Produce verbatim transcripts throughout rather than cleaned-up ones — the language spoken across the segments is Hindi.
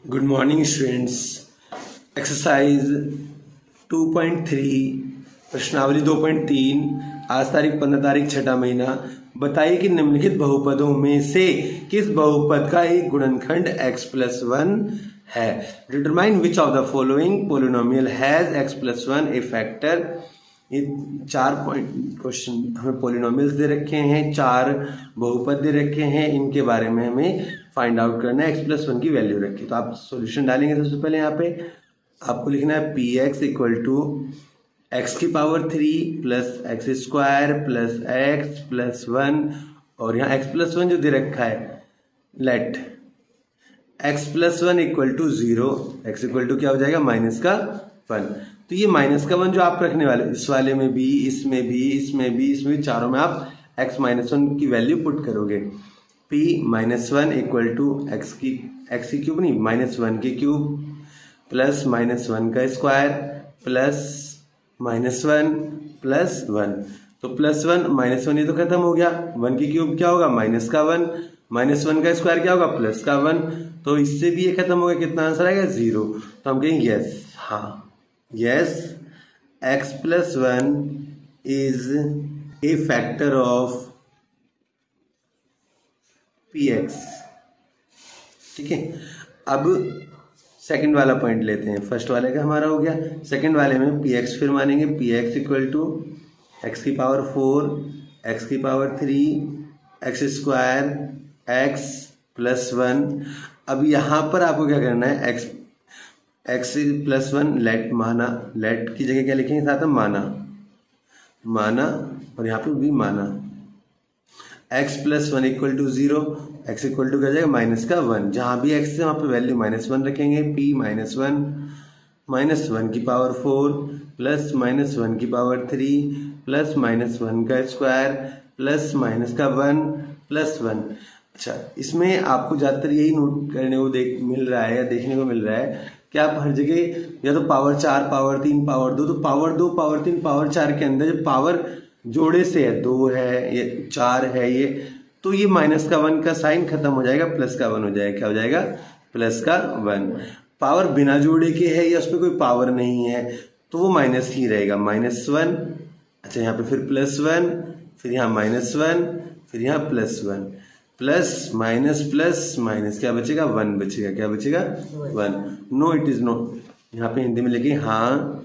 Good morning students. Exercise two point three प्रश्नावली दो पॉइंट तीन। आज तारीख पंद्रह तारीख छठा महीना। बताइए कि निम्नलिखित बहुपदों में से किस बहुपद का एक गुणनखंड x प्लस वन है। Determine which of the following polynomial has x plus one a factor. ये चार पॉइंट क्वेश्चन हमें पोलिनोमियल्स दे रखे हैं, चार बहुपद दे रखे हैं, इनके बारे में हमें फाइंड आउट करना है। x प्लस वन की वैल्यू रखी, तो आप सॉल्यूशन डालेंगे। सबसे पहले यहाँ पे आपको लिखना है P x equal to x की power three plus X square plus x plus one, और यहाँ x प्लस वन जो दे रखा है let x plus one equal to zero, X equal to क्या हो जाएगा माइनस का वन। तो ये माइनस का वन जो आप रखने वाले, इस वाले में भी, इसमें भी, इसमें भी, इसमें भी, चारों में आप x माइनस वन की वैल्यू पुट करोगे। p minus one equal to x की एक्स की क्यूब नहीं माइनस वन की क्यूब प्लस माइनस वन का square plus minus one plus one. तो प्लस वन माइनस वन ये तो खत्म हो गया, वन की क्यूब क्या होगा माइनस का वन, माइनस वन का स्क्वायर क्या होगा प्लस का वन। तो इससे भी ये खत्म हो गया, कितना आंसर आएगा जीरो। तो हम कहेंगे यस, हाँ yes x plus one is a factor of P X. ठीक है, अब सेकंड वाला पॉइंट लेते हैं। फर्स्ट वाले का हमारा हो गया, सेकंड वाले में पी एक्स फिर मानेंगे। P x equal to x की पावर फोर एक्स की power three x square X plus one. अब यहां पर आपको क्या करना है, X X plus one let माना, लेट की जगह क्या लिखेंगे साथ में माना, माना और यहाँ पे भी माना। x plus one equal to zero, X equal to क्या जाएगा माइनस का वन। जहां भी x है वहां पे वैल्यू माइनस वन रखेंगे। p minus one minus one की power four plus minus one की power three plus minus one का स्क्वायर प्लस माइनस का वन प्लस वन। अच्छा, इसमें आपको ज्यादातर यही नोट करने को देख मिल रहा है या देखने को मिल रहा है कि आप हर जगह या तो पावर चार, पावर तीन, पावर दो, तो पावर दो, पावर तीन, पावर चार के अंदर जब पावर जोड़े से है, दो है, ये चार है, ये तो ये माइनस का वन का साइन खत्म हो जाएगा, प्लस का वन हो जाएगा। क्या हो जाएगा प्लस का वन। पावर बिना जोड़े के है या उसमें कोई पावर नहीं है तो वो माइनस ही रहेगा, माइनस वन। अच्छा, यहाँ पे फिर प्लस वन, फिर यहाँ माइनस वन, फिर यहाँ plus one, plus minus plus minus क्या बचेगा वन बचेगा। क्या बचेगा one. No it is no, यहाँ पे हिंदी में लिखिए हाँ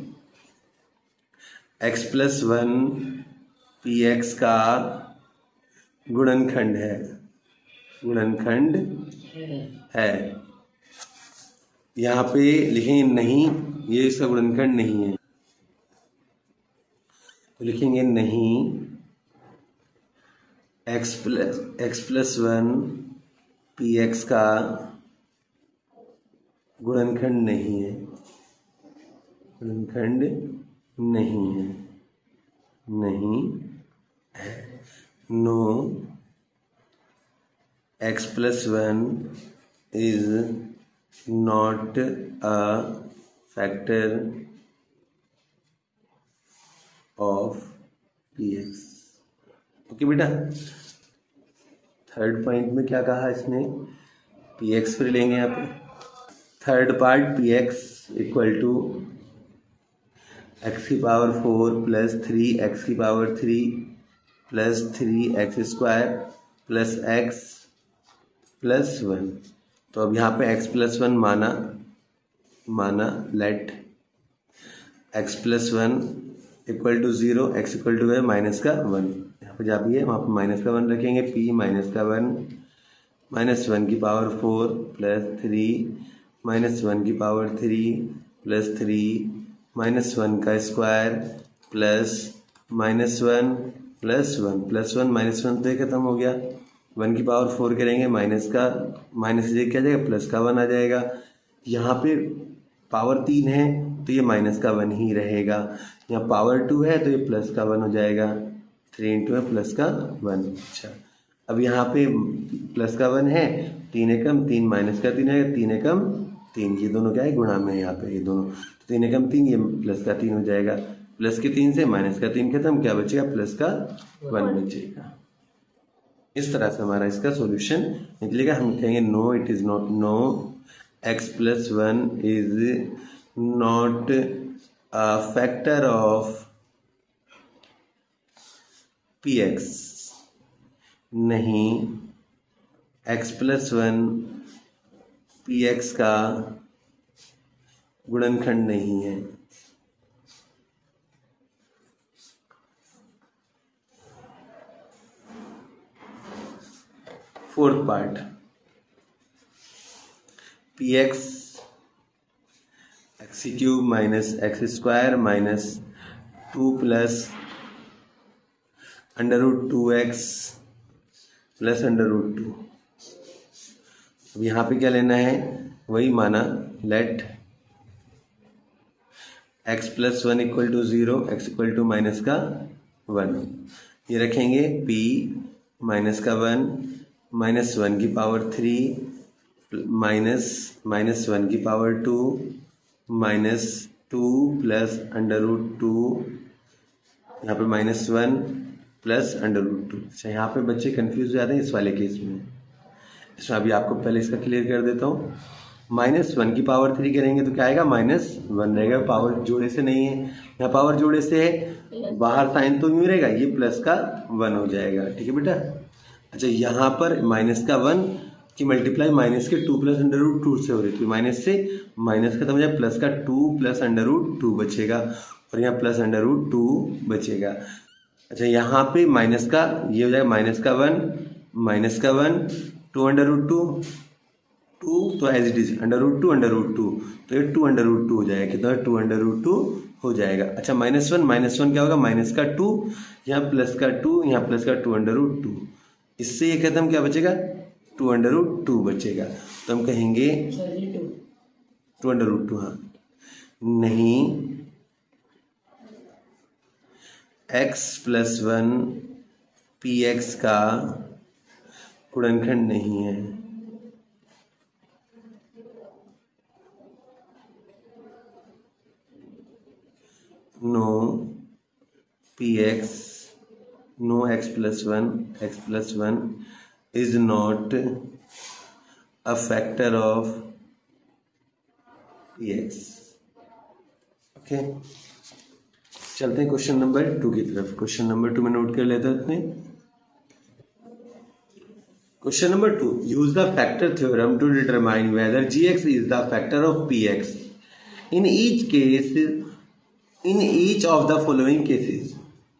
x plus one P x का गुणनखंड है, गुणनखंड है। यहाँ पे लिखेंगे नहीं, ये इसका गुणनखंड नहीं है, तो लिखेंगे नहीं x plus x plus one P x का गुणनखंड नहीं है, गुणनखंड नहीं है, नहीं है। No x plus one is not a factor of P x. Okay बेटा, थर्ड पॉइंट में क्या कहा इसने, पी एक्स फिर लेंगे यहाँ पे। Third part P x equal to x की power four plus three X की power three plus three x square plus x plus one. तो अब यहाँ पे एक्स प्लस वन माना, माना let X plus one equal to zero, X equal to minus का वन। यहाँ पे जहाँ भी है वहाँ पे माइनस का वन रखेंगे। p माइनस का वन माइनस वन की power four plus three minus one की power three plus three minus one का square plus minus one plus one, plus one minus one तो ये खत्म हो गया। वन की पावर फोर करेंगे, माइनस का माइनस से क्या जाएगा प्लस का वन आ जाएगा। यहाँ पे पावर तीन है तो ये माइनस का वन ही रहेगा। यहाँ पावर टू है तो ये प्लस का वन हो जाएगा, थ्री इंटू है प्लस का वन। अच्छा, अब यहाँ पे प्लस का वन है, तीन एकम तीन माइनस का तीन है, तीन एकम तीन, ये दोनों क्या है गुणा में यहाँ पे, ये दोनों तो तीन एकम तीन, ये प्लस का तीन हो जाएगा। प्लस के तीन से माइनस का तीन खत्म, क्या बचेगा प्लस का वन बचेगा। इस तरह से हमारा इसका सॉल्यूशन निकलेगा। हम कहेंगे no it is not, no X plus one is not a factor of P X, नहीं X plus one P x का गुणनखंड नहीं है। Fourth part, P X X cube minus x square minus two plus under root two x plus under root two. अब यहाँ पे क्या लेना है, वही माना, let X plus one equal to zero, X equal to minus का वन। ये रखेंगे p माइनस का वन माइनस वन की power three minus minus one की power two minus two plus under root two, यहाँ पे minus one plus under root two. अच्छा, यहाँ पे बच्चे कंफ्यूज हो जाते हैं इस वाले केस में। इसमें अभी आपको पहले इसका क्लियर कर देता हूँ। माइनस वन की पावर थ्री करेंगे तो क्या आएगा, माइनस वन रहेगा, पावर जोड़े से नहीं है, यहाँ पावर जोड़े से है, बाहर साइन तो यूँ रहेगा, ये प्लस का वन हो जाएगा। ठीक है बेटा। अच्छा, यहाँ पर माइनस का वन की मल्टीप्लाई माइनस के two plus under root two से हो रही थी, माइनस से माइनस खत्म हो जाए, प्लस का two plus under root two बचेगा और यहाँ प्लस अंडर रूट टू बचेगा। अच्छा, यहाँ पे माइनस का ये हो जाएगा माइनस का वन माइनस का one two under root two two, तो as it is under root two under root two, तो ये टू अंडर रूट टू हो जाएगा, कितना टू अंडर रूट टू हो जाएगा। अच्छा, माइनस वन माइनस वन क्या होगा, माइनस का टू, यहाँ प्लस का टू, यहाँ प्लस का टू अंडर रूट टू, इससे ये खत्म क्या बचेगा, टू अंडर रूट टू बचेगा। तो हम कहेंगे टू अंडर रूट टू, हाँ नहीं X plus one P x का गुणनखंड नहीं है। No P X no X plus one x plus one is not a factor of P x. Okay, चलते हैं क्वेश्चन नंबर टू की तरफ। क्वेश्चन नंबर टू में नोट कर लेते हैं। Question number two, use the factor theorem to determine whether G x is the factor of P x in each case in each of the following cases.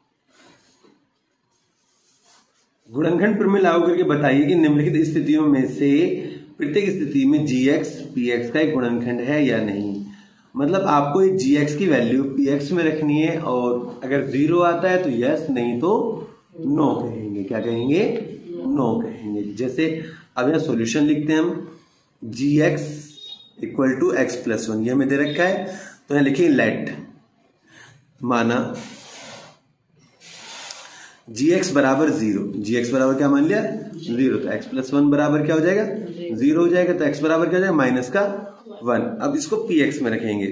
गुणनखंड प्रमेय लागू करके बताइए कि निम्नलिखित स्थितियों में से प्रत्येक स्थिति में जी एक्स पी एक्स का एक गुणनखंड है या नहीं। मतलब आपको जी एक्स की वैल्यू पी एक्स में रखनी है और अगर जीरो आता है तो यस, नहीं तो नो कहेंगे। क्या कहेंगे, नो कहेंगे। जैसे अब यहाँ सॉल्यूशन लिखते हैं हम, G x equal to x plus one, ये हमें दे रखा है, तो यहाँ लिखेंगे लेट माना जी एक्स बराबर जीरो, जी एक्स बराबर क्या मान लिया, जीरो, तो एक्स प्लस वन बराबर क्या हो जाएगा, जीरो हो जाएगा, तो एक्स बराबर क्या हो जाएगा, माइनस का वन। अब इसको पी एक्स में रखेंगे,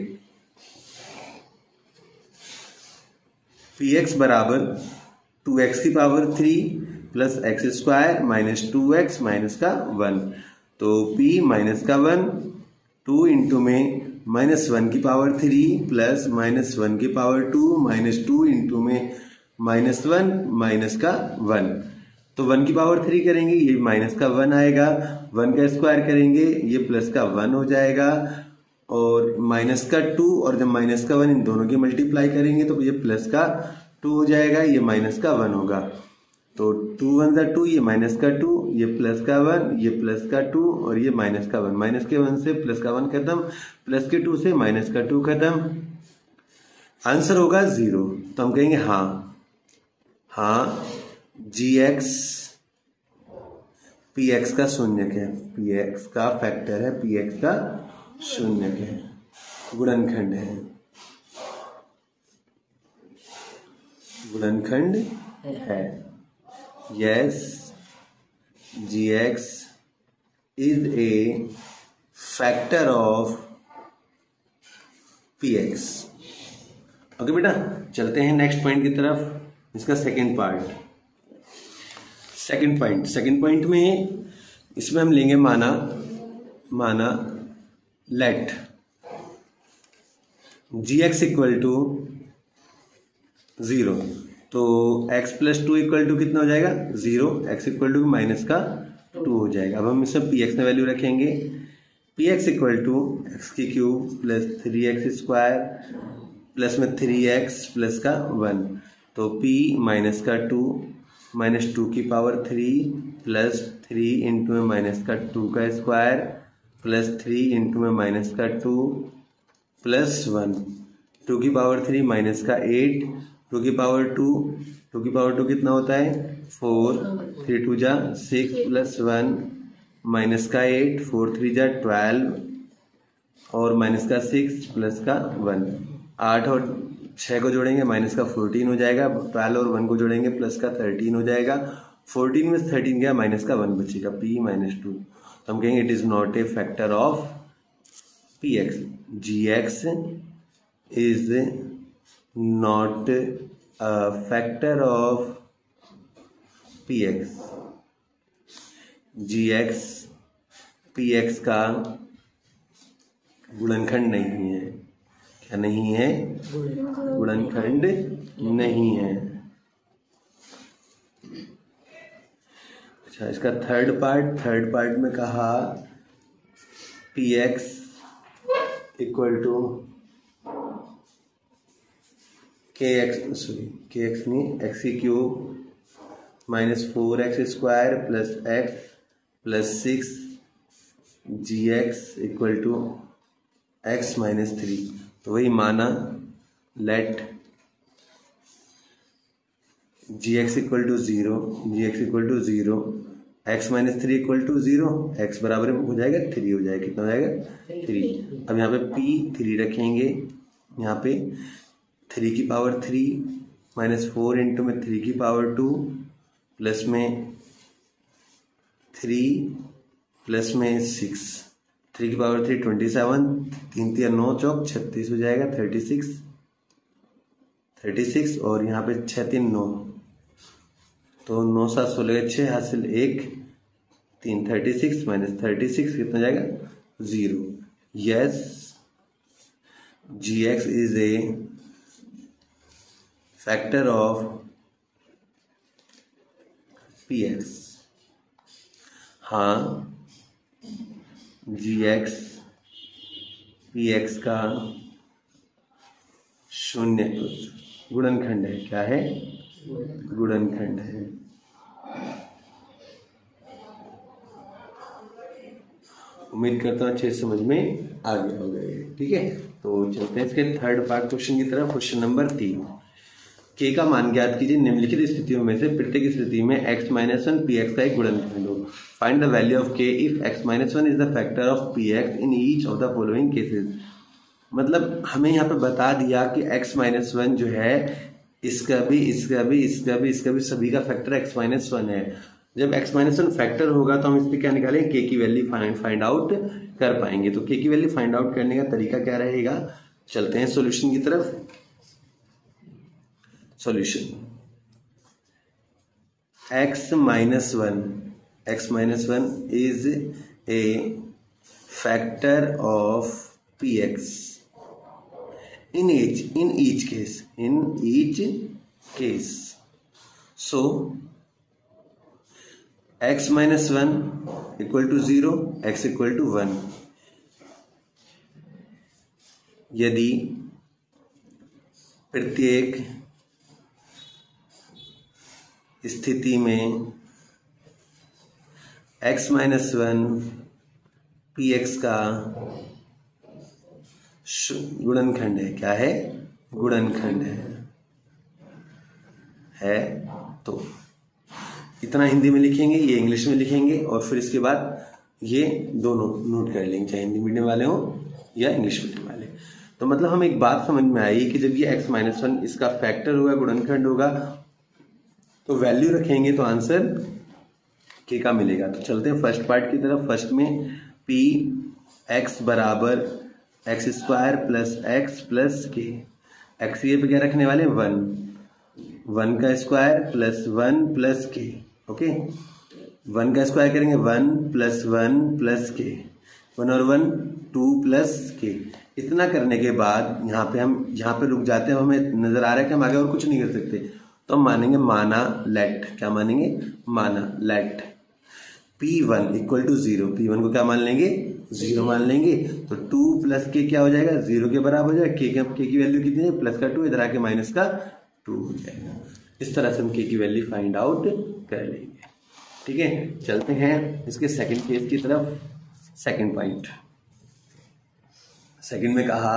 पी एक्स बराबर टू एक्स की power three plus X square minus two x minus का वन, तो p माइनस का वन, टू इंटू में माइनस वन की power three plus minus one की power two minus two into में माइनस वन माइनस का वन, तो वन की पावर थ्री करेंगे ये माइनस का वन आएगा, वन का स्क्वायर करेंगे ये प्लस का वन हो जाएगा, और माइनस का टू और जब माइनस का वन इन दोनों की मल्टीप्लाई करेंगे तो ये प्लस का टू हो जाएगा, ये माइनस का वन होगा, तो टू वन ज़ा टू, ये माइनस का टू, ये प्लस का वन, ये प्लस का टू और ये माइनस का वन, माइनस के वन से प्लस का वन खत्म, प्लस के टू से माइनस का टू खत्म, आंसर होगा जीरो। तो हम कहेंगे हाँ हाँ जी एक्स पी एक्स का शून्यक है, पी एक्स का फैक्टर है, पी एक्स का शून्यक है, गुणनखंड है, गुणनखंड है। Yes, g x is a factor of P x. Okay बेटा, चलते हैं नेक्स्ट पॉइंट की तरफ, इसका second part. Second point second point में इसमें हम लेंगे माना माना let g x equal to zero, तो x plus two equal to कितना हो जाएगा zero, x equal to minus का टू हो जाएगा। अब हम इसमें पी एक्स में वैल्यू रखेंगे, P x equal to x की cube plus three x square plus में थ्री एक्स प्लस का वन, तो p माइनस का टू माइनस टू की power three plus three into में माइनस का टू का स्क्वायर प्लस थ्री इंटू में माइनस का टू प्लस वन, टू की पावर थ्री माइनस का एट, टू की पावर टू, टू की पावर टू कितना होता है फोर, थ्री टू जा सिक्स प्लस वन माइनस का एट, फोर थ्री जा ट्वेल्व और माइनस का सिक्स प्लस का वन, आठ और छः को जोड़ेंगे माइनस का फोर्टीन हो जाएगा, ट्वेल्व और वन को जोड़ेंगे प्लस का थर्टीन हो जाएगा, फोर्टीन में थर्टीन गया माइनस का वन बचेगा, पी माइनस टू, तो हम कहेंगे it is not a factor of P x, g x is not a factor of P x, g x p x का गुणनखंड नहीं है, क्या नहीं है गुणनखंड नहीं है। अच्छा, इसका थर्ड पार्ट, थर्ड पार्ट में कहा p x equal to k x, sorry k x नहीं एक्स की cube minus four x square plus x plus six g x equal to x minus three, तो वही माना let g x equal to zero, g x equal to zero, x minus three equal to zero, x बराबर हो जाएगा थ्री हो जाएगा, कितना हो जाएगा थ्री। अब यहाँ पे पी थ्री रखेंगे, यहाँ पे थ्री की power three minus four into में थ्री की पावर टू प्लस में थ्री प्लस में सिक्स, थ्री की पावर थ्री ट्वेंटी सेवन, तीन तीन नौ चौक छत्तीस हो जाएगा, थर्टी सिक्स थर्टी सिक्स और यहाँ पे छः तीन नौ, तो नौ सात सोलह छः हासिल एक, तीन thirty six minus thirty six कितना जाएगा zero. Yes g x is a factor of P x, हाँ जी एक्स पी एक्स का शून्य गुणनखंड है, क्या है गुणनखंड है। उम्मीद करता हूँ अच्छे समझ में आ गया होगा ये, ठीक है। तो चलते हैं इसके थर्ड पार्ट क्वेश्चन की तरफ। क्वेश्चन नंबर तीन, के का मान ज्ञात कीजिए, निम्नलिखित स्थितियों में से प्रत्येक स्थिति में x minus one P x का एक गुणनखंड हो। Find the value of k if x minus one is the factor of P x in each of the following cases. मतलब हमें यहाँ पे बता दिया कि x माइनस वन जो है इसका भी इसका भी इसका भी इसका भी सभी का फैक्टर x माइनस वन है। जब x माइनस वन फैक्टर होगा तो हम इस पर क्या निकालेंगे, k की वैल्यू फाइंड फाइंड आउट कर पाएंगे। तो k की वैल्यू फाइंड आउट करने का तरीका क्या रहेगा, चलते हैं सॉल्यूशन की तरफ। Solution x minus one x minus one is a factor of px in each in each case in each case so x minus one equal to zero, x equal to one. यदि प्रत्येक स्थिति में x minus one P x का गुणनखंड है, क्या है गुणनखंड है है तो इतना हिंदी में लिखेंगे, ये इंग्लिश में लिखेंगे और फिर इसके बाद ये दोनों नोट कर लेंगे, चाहे हिंदी मीडियम वाले हो या इंग्लिश मीडियम वाले। तो मतलब हमें एक बात समझ में आई कि जब ये x माइनस वन इसका फैक्टर होगा, गुणनखंड होगा, तो वैल्यू रखेंगे तो आंसर k का मिलेगा। तो चलते हैं फर्स्ट पार्ट की तरफ। फर्स्ट में p x बराबर x square plus x plus k, x ये पे क्या रखने वाले वन, वन का square plus one plus k, okay one का स्क्वायर करेंगे one plus one plus k, one और वन टू प्लस के। इतना करने के बाद यहाँ पे हम यहाँ पे रुक जाते हैं, हमें नजर आ रहा है कि हम आगे और कुछ नहीं कर सकते, तो हम मानेंगे माना लेट, क्या मानेंगे, माना let p one equal to zero. P one को क्या मान लेंगे, जीरो मान लेंगे। तो टू प्लस के क्या हो जाएगा, जीरो के बराबर हो जाएगा। के के की वैल्यू कितनी है, प्लस का टू, इधर आके माइनस का टू हो जाएगा। इस तरह से हम के की वैल्यू फाइंड आउट कर लेंगे। ठीक है, चलते हैं इसके सेकंड केस की तरफ। सेकंड पॉइंट, सेकंड में कहा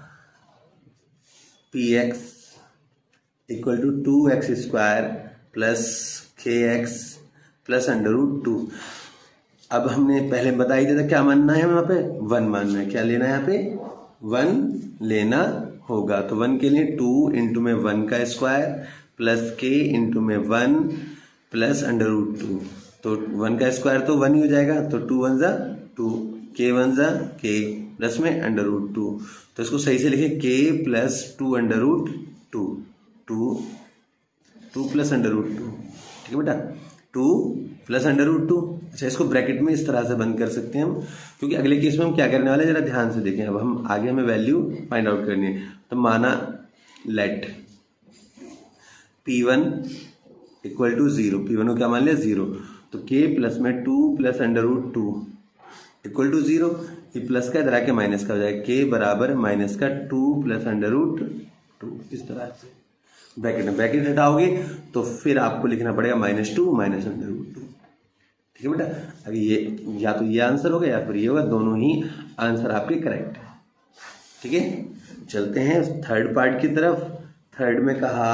p x equal to two x square plus k x plus under root two. अब हमने पहले बता ही दिया था क्या मानना है, यहाँ पे वन मानना है। क्या लेना है, यहाँ पे वन लेना होगा। तो वन के लिए टू इंटू में वन का स्क्वायर प्लस के इंटू में one plus under root two. तो वन का स्क्वायर तो वन ही हो जाएगा, तो टू वन जा टू, के वन जा के, प्लस में अंडर रूट टू। तो इसको सही से लिखे k plus two under root two, two two plus under root two. ठीक है बेटा, two plus under root two. अच्छा, इसको ब्रैकेट में इस तरह से बंद कर सकते हैं हम, क्योंकि अगले केस में हम क्या करने वाले हैं, जरा ध्यान से देखें। अब हम आगे हमें वैल्यू फाइंड आउट करनी है। तो माना let p one equal to zero, p one को क्या मान लिया, जीरो। तो के प्लस में two plus under root two equal to zero. ये प्लस का इधर आके माइनस का हो जाएगा, के बराबर माइनस का two plus under root two. इस तरह से ब्रैकेट में ब्रैकेट हटाओगे तो फिर आपको लिखना पड़ेगा minus two minus under root two. ठीक है बेटा, अभी ये या तो ये आंसर होगा या फिर ये होगा, दोनों ही आंसर आपके करेक्ट है। ठीक है, चलते हैं थर्ड पार्ट की तरफ। थर्ड में कहा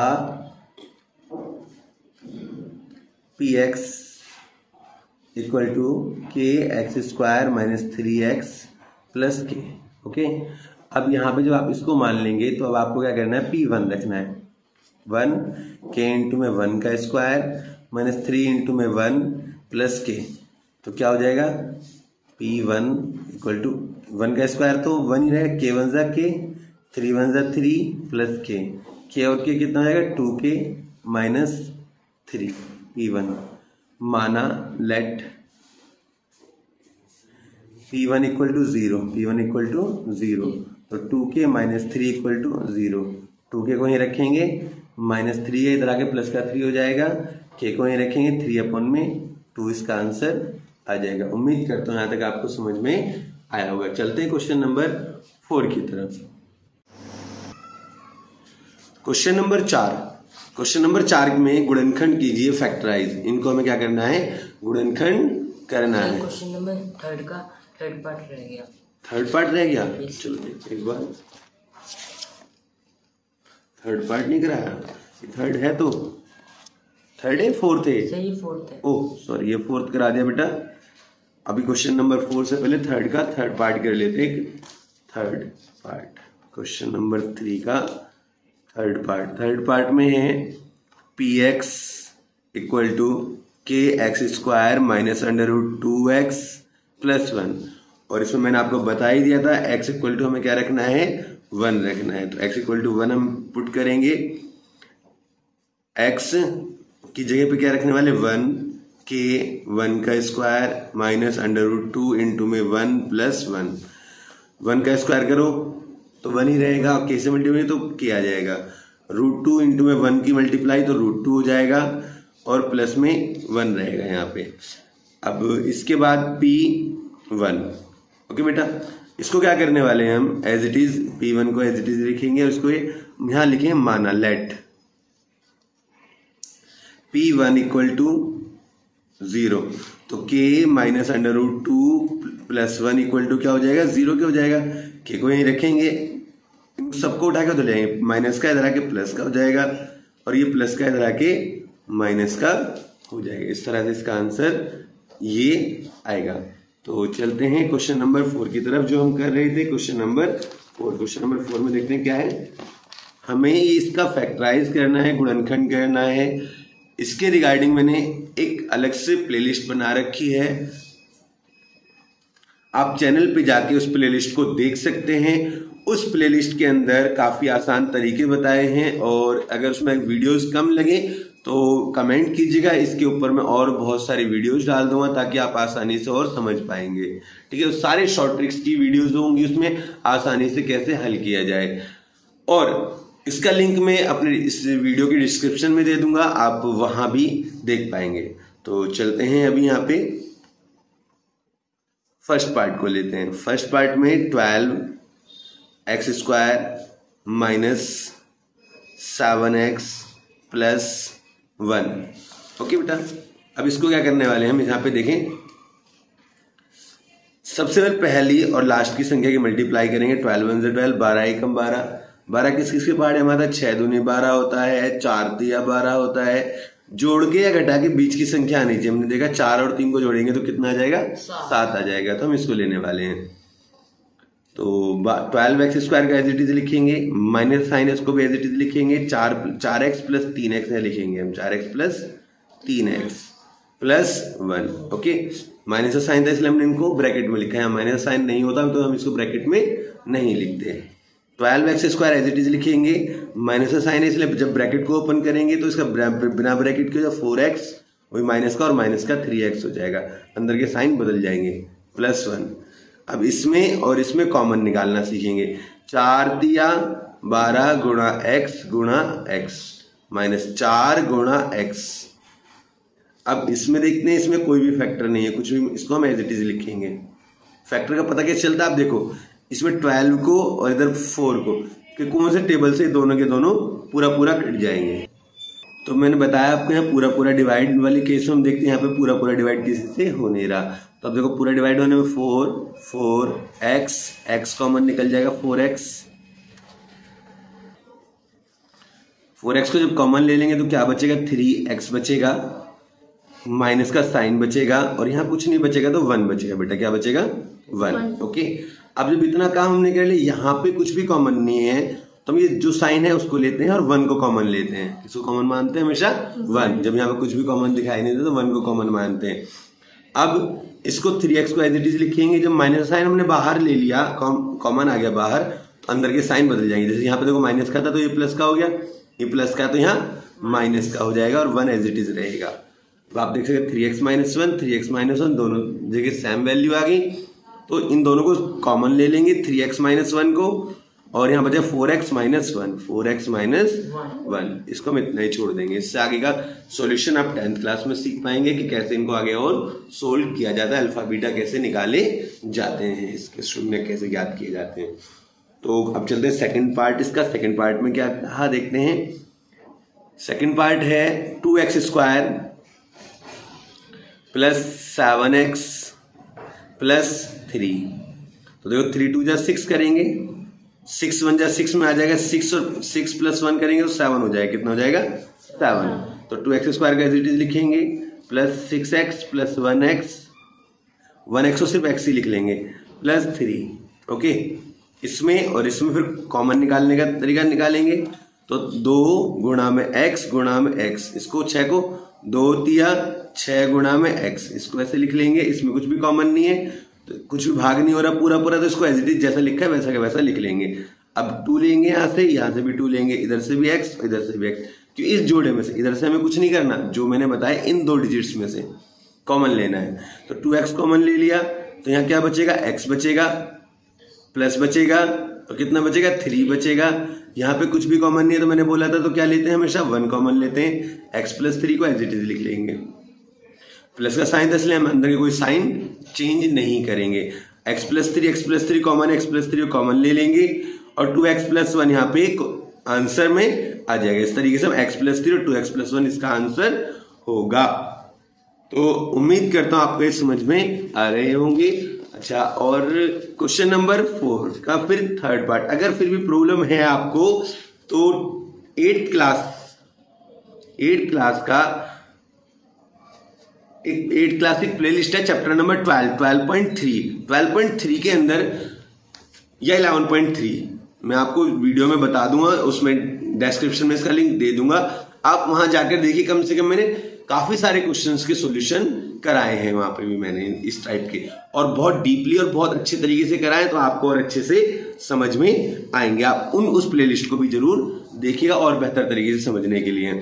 p x equal to k x square minus three x plus k. Okay, अब यहाँ पे जब आप इसको मान लेंगे तो अब आपको क्या करना है, पी वन रखना है। वन के इंटू में वन का स्क्वायर माइनस थ्री इंटू में वन प्लस के। तो क्या हो जाएगा, p one equal to one का स्क्वायर तो वन ही रहेगा, के वन जा के, थ्री वन जा थ्री प्लस के, के और के कितना हो जाएगा, two k minus three. P one माना let p one equal to zero, p one equal to zero. तो two k minus three equal to zero. To के को ही रखेंगे, माइनस थ्री है इधर आके प्लस का थ्री हो जाएगा, के को ही रखेंगे, थ्री अपॉन में टू, इसका आंसर आ जाएगा। उम्मीद करता हूँ यहाँ तक आपको समझ में आया होगा। चलते हैं क्वेश्चन नंबर फोर की तरफ। क्वेश्चन नंबर चार, क्वेश्चन नंबर चार में गुणनखंड कीजिए फैक्टराइज। इनको हमें क्या करना है, गुणनखंड करना है। क्वेश्चन नंबर थर्ड का थर्ड पार्ट रह गया, थर्ड पार्ट रह गया। चलो देखते एक बार, थर्ड पार्ट नहीं कराया, थर्ड है तो थर्ड है, फोर्थ है, सही फोर्थ है। ओह सॉरी, ये फोर्थ करा दिया बेटा। अभी क्वेश्चन नंबर फोर से पहले थर्ड का थर्ड पार्ट कर लेते हैं। Third part question number three का थर्ड पार्ट। थर्ड पार्ट में है P x equal to k x square minus under root two x plus one. और इसमें मैंने आपको बता ही दिया था x इक्वल टू हमें क्या रखना है, वन रखना है। तो x इक्वल टू वन हम पुट करेंगे, x की जगह पे क्या रखने वाले, वन, के वन का square minus under root two into में वन प्लस वन। वन का स्क्वायर करो तो वन ही रहेगा, के से मल्टीप्लाई तो के आ जाएगा, रूट टू इंटू में वन की मल्टीप्लाई तो रूट टू हो जाएगा और प्लस में वन रहेगा यहाँ पे। अब इसके बाद पी वन। ओके बेटा, इसको क्या करने वाले हैं हम, as it is p one को एज इट इज लिखेंगे, उसको यहां लिखेंगे माना let p one equal to zero. तो k minus under root two plus one equal to क्या हो जाएगा, जीरो के हो जाएगा। के को यहीं रखेंगे, सबको उठा के तो ले जाएंगे, माइनस का इधर आके प्लस का हो जाएगा और ये प्लस का इधर आके माइनस का हो जाएगा। इस तरह से इसका आंसर ये आएगा। तो चलते हैं क्वेश्चन नंबर फोर की तरफ जो हम कर रहे थे। Question number four, question number four में देखते हैं क्या है, हमें इसका फैक्टराइज करना है, गुणनखंड करना है। इसके रिगार्डिंग मैंने एक अलग से प्लेलिस्ट बना रखी है, आप चैनल पे जाके उस प्लेलिस्ट को देख सकते हैं। उस प्लेलिस्ट के अंदर काफी आसान तरीके बताए हैं और अगर उसमें वीडियोस कम लगे तो कमेंट कीजिएगा, इसके ऊपर मैं और बहुत सारी वीडियोस डाल दूंगा ताकि आप आसानी से और समझ पाएंगे। ठीक है, तो सारे शॉर्ट ट्रिक्स की वीडियोस होंगी उसमें, आसानी से कैसे हल किया जाए। और इसका लिंक मैं अपने इस वीडियो की डिस्क्रिप्शन में दे दूंगा, आप वहां भी देख पाएंगे। तो चलते हैं अभी यहाँ पे फर्स्ट पार्ट को लेते हैं। फर्स्ट पार्ट में twelve x square minus seven x plus one. Okay बेटा, अब इसको क्या करने वाले हैं हम यहाँ पे देखें। सबसे पहले पहली और लास्ट की संख्या की मल्टीप्लाई करेंगे। ट्वेल्व वन से ट्वेल्व, बारह एकम बारह। बारह किस किस के पार्ट है हमारा? छह दूनी बारह होता है, चार तिया बारह होता है। जोड़ के या घटा के बीच की संख्या आनी चाहिए। हमने देखा चार और तीन को जोड़ेंगे तो कितना आ जाएगा? सात आ जाएगा। तो हम इसको लेने वाले हैं। तो ट्वेल्व एक्स स्क्वायर का एज इट इज लिखेंगे, माइनस साइन इसको भी एज इट इज लिखेंगे। चार चार एक्स प्लस तीन एक्स है लिखेंगे हम, चार एक्स प्लस तीन x plus one. Okay, minus का साइन था इसलिए हमने इनको ब्रैकेट में लिखा है। माइनस साइन नहीं होता तो हम इसको ब्रैकेट में नहीं लिखते। Twelve x square as it is लिखेंगे, माइनस का साइन है इसलिए जब ब्रैकेट को ओपन करेंगे तो इसका बिना ब्रैकेट के जो फोर एक्स वही माइनस का और माइनस का थ्री एक्स हो जाएगा, अंदर के साइन बदल जाएंगे, प्लस वन। अब इसमें और इसमें कॉमन निकालना सीखेंगे। चार दिया बारह गुणा एक्स गुणा एक्स माइनस चार गुणा एक्स। अब इसमें देखते हैं, इसमें कोई भी फैक्टर नहीं है कुछ भी, इसको हम एज इट इज लिखेंगे। फैक्टर का पता कैसे चलता है? आप देखो, इसमें ट्वेल्व को और इधर फोर को कि कौन से टेबल से दोनों के दोनों पूरा पूरा कट जाएंगे। तो मैंने बताया आपको यहाँ पूरा पूरा डिवाइड वाली केस में हम देखते हैं यहाँ पे पूरा पूरा डिवाइड किसी से हो नहीं रहा। तो अब देखो पूरा डिवाइड होने में four four x x common निकल जाएगा, फोर एक्स। फोर एक्स को जब कॉमन ले लेंगे तो क्या बचेगा? थ्री एक्स बचेगा, माइनस का साइन बचेगा और यहाँ कुछ नहीं बचेगा तो वन बचेगा। बेटा क्या बचेगा? वन। ओके, अब जब इतना काम हमने कर लिया, यहाँ पे कुछ भी कॉमन नहीं है तो हम ये जो साइन है उसको लेते हैं और वन को कॉमन लेते हैं। किसको कॉमन मानते हैं? हमेशा वन। जब यहाँ पे कुछ भी कॉमन दिखाई नहीं देता तो वन को कॉमन मानते हैं। अब इसको थ्री एक्स को एज इट इज लिखेंगे। जब माइनस साइन हमने बाहर ले लिया, कॉमन आ गया बाहर, तो अंदर के साइन बदल जाएंगे। जैसे यहाँ पे देखो माइनस का था तो ये प्लस का हो गया, ये प्लस का तो यहाँ माइनस का हो जाएगा और वन एज इट इज रहेगा। तो आप देख सकते three x minus one, three x minus one दोनों जगह सेम वैल्यू आ गई। तो इन दोनों को कॉमन ले लेंगे, थ्री एक्स माइनस वन को, और यहाँ बचे four x minus one, four x minus one. इसको हम इतना ही छोड़ देंगे। इससे आगे का सॉल्यूशन आप टेंथ क्लास में सीख पाएंगे कि कैसे इनको आगे और सोल्व किया जाता है, अल्फा बीटा कैसे निकाले जाते हैं, इसके शून्य कैसे ज्ञात किए जाते हैं। तो अब चलते हैं सेकंड पार्ट इसका। सेकंड पार्ट में क्या कहा देखते हैं। सेकंड पार्ट है two x square plus seven x plus three. तो देखो थ्री टू जा सिक्स करेंगे, सिक्स वन जा सिक्स में आ जाएगा, सिक्स और सिक्स प्लस वन करेंगे तो सेवन हो जाएगा। कितना हो जाएगा? सेवन। तो टू एक्स स्क्वायर का एज इट इज लिखेंगे plus six x plus one x, one x को सिर्फ एक्स ही लिख लेंगे, प्लस थ्री। ओके, इसमें और इसमें फिर कॉमन निकालने का तरीका निकालेंगे। तो दो गुणा में एक्स गुणा में एक्स, इसको छह को दो तिया छह गुणा में एक्स, इसको ऐसे लिख लेंगे। इसमें कुछ भी कॉमन नहीं है, तो कुछ भी भाग नहीं हो रहा पूरा पूरा, तो इसको एज इट इज जैसा लिखा है वैसा का वैसा लिख लेंगे। अब टू लेंगे यहाँ से, यहाँ से भी टू लेंगे, इधर से भी एक्स इधर से भी एक्स, क्योंकि इस जोड़े में से इधर से हमें कुछ नहीं करना, जो मैंने बताया इन दो डिजिट्स में से कॉमन लेना है। तो टू एक्स कॉमन ले लिया तो यहाँ क्या बचेगा? एक्स बचेगा, प्लस बचेगा, तो कितना बचेगा? थ्री बचेगा। यहाँ पे कुछ भी कॉमन नहीं है तो मैंने बोला था तो क्या लेते हैं? हमेशा वन कॉमन लेते हैं। एक्स प्लस थ्री को एज इट इज लिख लेंगे। प्लस का साइन था इसलिए हम अंदर के कोई साइन चेंज नहीं करेंगे। X plus three x plus three common, x plus three common ले लेंगे और टू एक्स प्लस वन यहाँ पे आंसर में आ जाएगा। इस तरीके से हम एक्स प्लस थ्री और टू एक्स प्लस वन इसका आंसर होगा। तो उम्मीद करता हूं आपको समझ में आ रहे होंगे। अच्छा, और क्वेश्चन नंबर फोर का फिर थर्ड पार्ट। अगर फिर भी प्रॉब्लम है आपको तो एट्थ क्लास एट्थ क्लास का एक एट क्लास एक प्लेलिस्ट है, chapter number twelve twelve point three twelve point three के अंदर या इलेवन पॉइंट थ्री मैं आपको वीडियो में बता दूंगा, उसमें डिस्क्रिप्शन में इसका लिंक दे दूंगा। आप वहां जाकर देखिए, कम से कम मैंने काफी सारे क्वेश्चंस के सॉल्यूशन कराए हैं वहां पे भी मैंने इस टाइप के, और बहुत डीपली और बहुत अच्छे तरीके से कराए, तो आपको और अच्छे से समझ में आएंगे। आप उन उस प्लेलिस्ट को भी जरूर देखिएगा और बेहतर तरीके से समझने के लिए।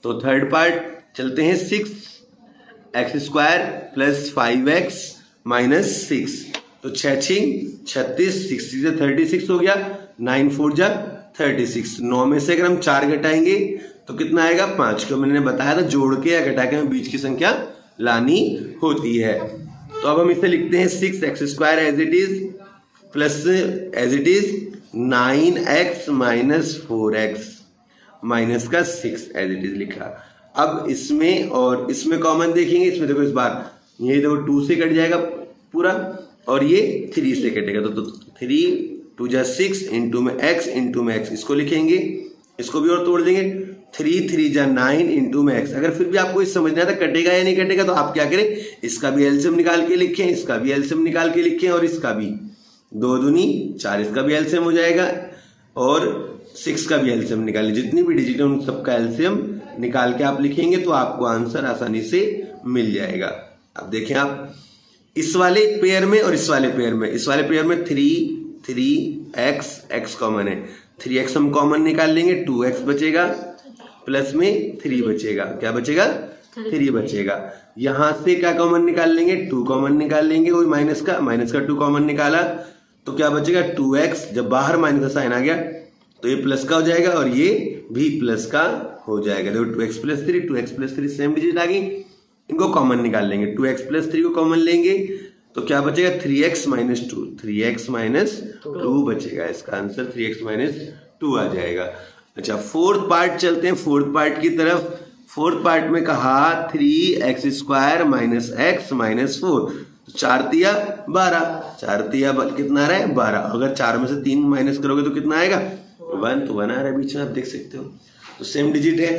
तो थर्ड पार्ट चलते हैं, six x square plus five x minus six, तो छः छिंग छत्तीस, सिक्स से थर्टी सिक्स हो गया, नाइन फोर जा थर्टी सिक्स। नौ में से अगर हम चार घटाएंगे तो कितना आएगा, पांच। को मैंने बताया था जोड़ के या घटा के हमें बीच की संख्या लानी होती है। तो अब हम इसे लिखते हैं six x square as it is plus as it is nine x minus four x minus का सिक्स एज इट इज लिखा। अब इसमें और इसमें कॉमन देखेंगे, इसमें देखो इस बार ये देखो टू से कट जाएगा पूरा और ये थ्री से कटेगा, तो थ्री टू जा सिक्स इंटू में एक्स इंटू में एक्स, इसको लिखेंगे, इसको भी और तोड़ देंगे, थ्री थ्री जा नाइन इंटू में एक्स। अगर फिर भी आपको इस समझ नहीं आता कटेगा या नहीं कटेगा तो आप क्या करें, इसका भी एलसीएम निकाल के लिखें, इसका भी एलसीएम निकाल के लिखें और इसका भी, दो दूनी चार, इसका भी एलसीएम हो जाएगा और सिक्स का भी एलसीएम निकालें। जितनी भी डिजिट है उन सबका एलसीएम निकाल के आप लिखेंगे तो आपको आंसर आसानी से मिल जाएगा। अब देखें आप इस वाले पेयर में और इस वाले पेयर में, इस वाले पेयर में three three x x common है, थ्री एक्स हम कॉमन निकाल लेंगे, टू एक्स बचेगा प्लस में थ्री बचेगा, क्या बचेगा, थ्री बचेगा। यहां से क्या कॉमन निकाल लेंगे, टू कॉमन निकाल लेंगे, वही माइनस का माइनस का टू कॉमन निकाला तो क्या बचेगा, टू एक्स। जब बाहर माइनस का साइन आ गया तो ये प्लस का हो जाएगा और ये भी प्लस का हो जाएगा। देखो two x plus three, two x plus three same digit आ गई, इनको कॉमन निकाल लेंगे, टू एक्स प्लस थ्री को कॉमन लेंगे तो क्या बचेगा, three x minus two, three x minus two बचेगा। इसका answer three x minus two आ जाएगा। अच्छा फोर्थ पार्ट चलते हैं, फोर्थ पार्ट की तरफ। फोर्थ पार्ट में कहा three x square minus x minus four, चार तिया बारह, चार तिया कितना आ रहा है, बारह। अगर चार में से तीन माइनस करोगे तो कितना आएगा, वन, तो वन आ रहा है बीच में, आप देख सकते हो, तो सेम डिजिट है।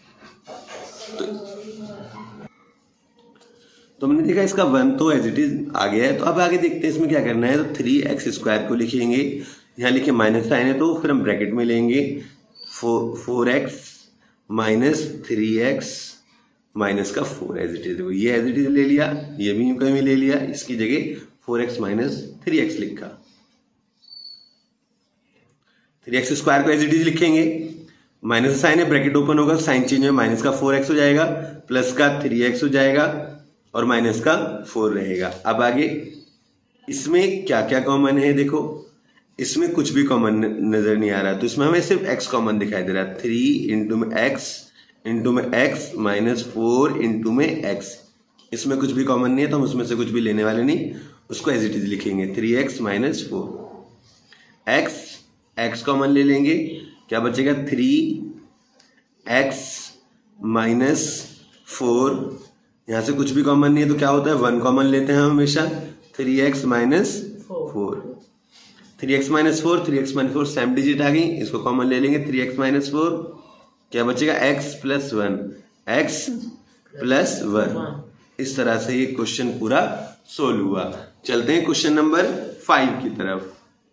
तो, तो मैंने देखा इसका वन तो एज इट इज आ गया है। तो अब आगे देखते हैं इसमें क्या करना है। तो थ्री एक्स स्क्वायर को लिखेंगे, यहाँ लिखे माइनस साइन है तो फिर हम ब्रैकेट में लेंगे four four x minus three x minus का फोर एज इट इज, ये एज इट इज ले लिया, ये भी कहीं ले लिया, इसकी जगह four x minus three x लिखा। थ्री एक्स स्क्वायर को एज इट इज लिखेंगे, माइनस साइन है ब्रैकेट ओपन होगा, साइन चेंज में माइनस का फोर एक्स हो जाएगा, प्लस का थ्री एक्स हो जाएगा और माइनस का फोर रहेगा। अब आगे इसमें क्या क्या कॉमन है, देखो इसमें कुछ भी कॉमन नजर नहीं आ रहा, तो इसमें हमें सिर्फ एक्स कॉमन दिखाई दे रहा है। थ्री इंटू में एक्स इंटू में एक्स माइनस फोर इंटू में एक्स, इसमें कुछ भी कॉमन नहीं है तो हम उसमें से कुछ भी लेने वाले नहीं, उसको एज इट इज लिखेंगे, three x minus four. X x common ले लेंगे, क्या बचेगा, थ्री एक्स माइनस फोर। यहां से कुछ भी कॉमन नहीं है तो क्या होता है, वन कॉमन लेते हैं हम हमेशा, three x minus four, three x minus four, three x minus four same digit आ गई, इसको कॉमन ले लेंगे, थ्री एक्स माइनस फोर, क्या बचेगा, x plus one, x plus one. इस तरह से ये क्वेश्चन पूरा सोल्व हुआ। चलते हैं क्वेश्चन नंबर फाइव की तरफ।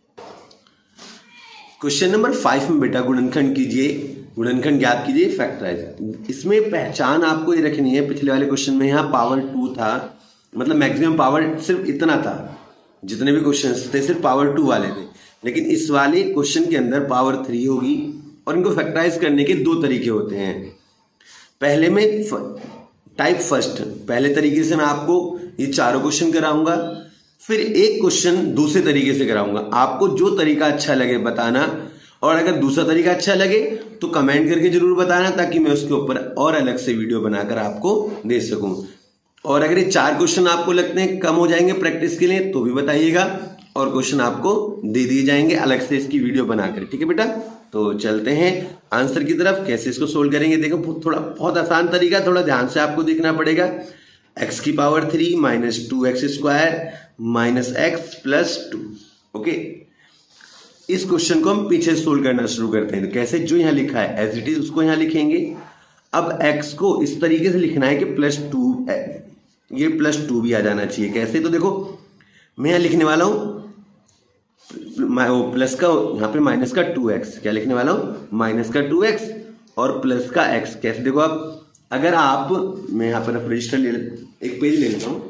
क्वेश्चन नंबर फाइव में बेटा गुणनखंड कीजिए, गुणनखंड ज्ञात कीजिए, फैक्टराइज। इसमें पहचान आपको ये रखनी है, पिछले वाले क्वेश्चन में यहाँ पावर टू था, मतलब मैक्सिमम पावर सिर्फ इतना था, जितने भी क्वेश्चन थे सिर्फ पावर टू वाले थे, लेकिन इस वाले क्वेश्चन के अंदर पावर थ्री होगी और इनको फैक्टराइज करने के दो तरीके होते हैं। पहले में टाइप फर्स्ट, पहले तरीके से मैं आपको ये चारों क्वेश्चन कराऊंगा, फिर एक क्वेश्चन दूसरे तरीके से कराऊंगा। आपको जो तरीका अच्छा लगे बताना, और अगर दूसरा तरीका अच्छा लगे तो कमेंट करके जरूर बताना, ताकि मैं उसके ऊपर और अलग से वीडियो बनाकर आपको दे सकूं। और अगर ये चार क्वेश्चन आपको लगते हैं कम हो जाएंगे प्रैक्टिस के लिए तो भी बताइएगा, और क्वेश्चन आपको दे दिए जाएंगे अलग से इसकी वीडियो बनाकर, ठीक है बेटा। तो चलते हैं आंसर की तरफ, कैसे इसको सोल्व करेंगे। देखो थोड़ा बहुत आसान तरीका, थोड़ा ध्यान से आपको देखना पड़ेगा। एक्स की power three minus two x square minus x plus two. Okay, इस क्वेश्चन को हम पीछे सोल्व करना शुरू करते हैं। तो कैसे, जो यहाँ लिखा है एज इट इज उसको यहाँ लिखेंगे। अब x को इस तरीके से लिखना है कि प्लस टू, ये प्लस टू भी आ जाना चाहिए। कैसे, तो देखो मैं यहाँ लिखने वाला हूं वो प्लस का, यहाँ पे माइनस का टू एक्स, क्या लिखने वाला हूं, माइनस का टू एक्स और प्लस का x। कैसे, देखो आप, अगर आप, मैं यहाँ पर रजिस्टर ले एक पेज ले लेता हूं,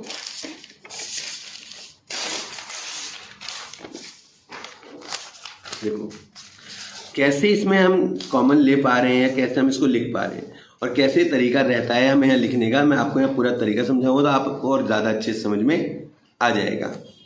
देखो कैसे इसमें हम कॉमन ले पा रहे हैं या कैसे हम इसको लिख पा रहे हैं। और कैसे तरीका रहता है हमें यहाँ लिखने का, मैं आपको यहाँ पूरा तरीका समझाऊंगा तो आपको और ज़्यादा अच्छे समझ में आ जाएगा।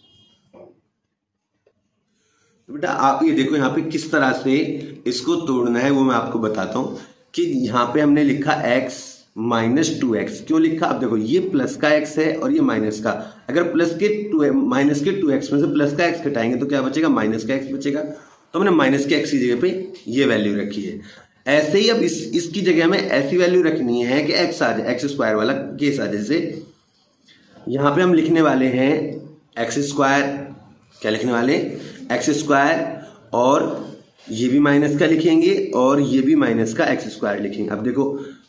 तो बेटा आप ये देखो यहाँ पे किस तरह से इसको तोड़ना है वो मैं आपको बताता हूँ। कि यहाँ पे हमने लिखा x माइनस टू एक्स, क्यों लिखा? अब देखो ये प्लस का x है और ये माइनस का, अगर प्लस के टू माइनस के टू एक्स में से प्लस का x घटाएंगे तो क्या बचेगा? माइनस का x बचेगा। तो हमने माइनस के x की जगह पे ये वैल्यू रखी है। ऐसे ही अब इस इसकी जगह में ऐसी वैल्यू रखनी है कि x आ जाए, एक्स स्क्वायर वाला केस आ जाए। जैसे यहाँ पे हम लिखने वाले हैं एक्स स्क्वायर, क्या लिखने वाले? एक्स स्क्वायर, और ये भी माइनस का लिखेंगे और ये भी माइनस का एक्स स्क्वायर लिखेंगे। अब देखो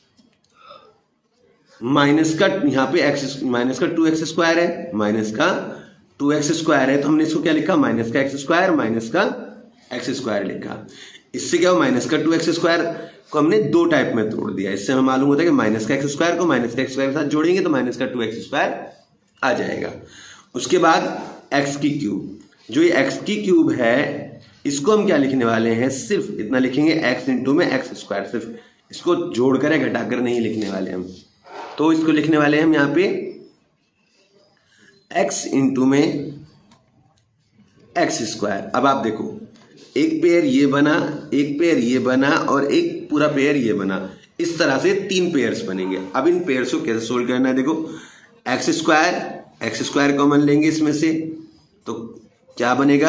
माइनस का यहाँ पे एक्स माइनस का टू एक्स स्क्वायर है, माइनस का टू एक्स स्क्वायर है, तो हमने इसको क्या लिखा? माइनस का एक्स स्क्वायर माइनस का एक्स स्क्वायर लिखा। इससे क्या हो? माइनस का टू एक्स स्क्वायर को हमने दो टाइप में तोड़ दिया। इससे हमें मालूम होता है कि माइनस का एक्स स्क्वायर को माइनस का एक्स स्क्वायर के साथ जोड़ेंगे तो माइनस का टू एक्स स्क्वायर आ जाएगा। उसके बाद एक्स की क्यूब, जो ये एक्स की क्यूब है इसको हम क्या लिखने वाले हैं? सिर्फ इतना लिखेंगे एक्स इंटू में एक्स स्क्वायर, सिर्फ इसको जोड़कर या घटाकर नहीं लिखने वाले हम। तो इसको लिखने वाले हैं हम यहाँ पे एक्स इंटू में एक्स स्क्वायर। अब आप देखो एक पेयर ये बना, एक पेयर ये बना और एक पूरा पेयर ये बना, इस तरह से तीन पेयर्स बनेंगे। अब इन पेयर्स को कैसे सोल्व करना है? देखो x square, x square common लेंगे इसमें से तो क्या बनेगा?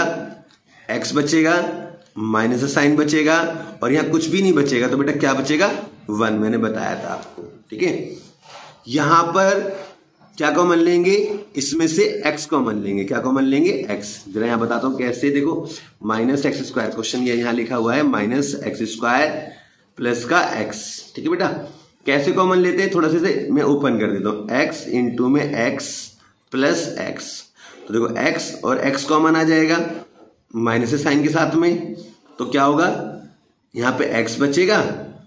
x बचेगा, माइनस का साइन बचेगा और यहाँ कुछ भी नहीं बचेगा तो बेटा क्या बचेगा? वन, मैंने बताया था आपको। ठीक है, यहां पर क्या कॉमन लेंगे? इसमें से x कॉमन लेंगे। क्या कॉमन लेंगे? x। जरा यहां बताता हूं कैसे। देखो माइनस एक्स स्क्वायर, क्वेश्चन ये यहां लिखा हुआ है माइनस एक्स स्क्वायर प्लस का x। ठीक है बेटा, कैसे कॉमन लेते हैं? थोड़ा सा मैं ओपन कर देता हूं। x इंटू में x प्लस एक्स, तो देखो x और x कॉमन आ जाएगा माइनस से साइन के साथ में, तो क्या होगा? यहाँ पे x बचेगा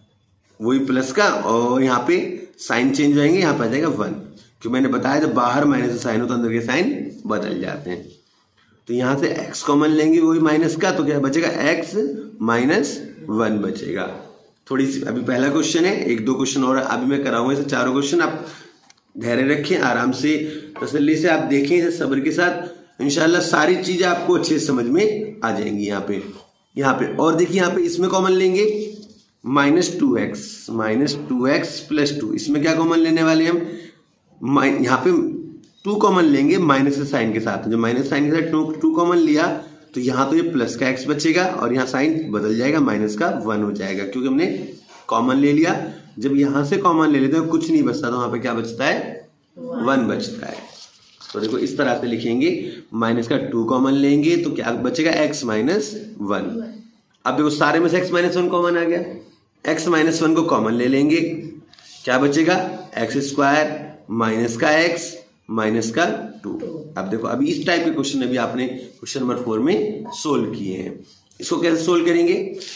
वही प्लस का और यहाँ पे साइन चेंज हो जाएंगे, यहाँ पे आ जाएगा वन। क्योंकि मैंने बताया जब बाहर माइनस से साइन हो तो अंदर के साइन बदल जाते हैं। तो यहाँ से x कॉमन लेंगे वही माइनस का, तो क्या बचेगा? x माइनस वन बचेगा। थोड़ी सी अभी पहला क्वेश्चन है, एक दो क्वेश्चन और अभी मैं कराऊंगा। ऐसे चारों क्वेश्चन आप धैर्य रखें, आराम से तसल्ली से आप देखें सब्र के साथ, इंशाल्लाह सारी चीजें आपको अच्छे से समझ में आ जाएंगी। यहाँ पे यहाँ पे और देखिए यहाँ पे इसमें कॉमन लेंगे minus two x, minus two x plus two. इसमें क्या कॉमन लेने वाले हम? यहाँ पे टू कॉमन लेंगे माइनस के साइन के साथ। जो माइनस साइन के साथ टू टू कॉमन लिया तो यहाँ तो ये प्लस का एक्स बचेगा और यहाँ साइन बदल जाएगा, माइनस का वन हो जाएगा क्योंकि हमने कॉमन ले लिया। जब यहाँ से कॉमन ले लेते हैं कुछ नहीं बचता तो वहां पे क्या बचता है? वन बचता है। तो देखो इस तरह से लिखेंगे, माइनस का टू कॉमन लेंगे तो क्या बचेगा? x minus one. अब देखो सारे में से x माइनस वन कॉमन आ गया, x माइनस वन को कॉमन ले लेंगे, क्या बचेगा? एक्स स्क्वायर माइनस का x माइनस का टू। अब देखो अभी इस टाइप के क्वेश्चन अभी आपने क्वेश्चन नंबर फोर में सोल्व किए हैं। इसको कैसे सोल्व करेंगे?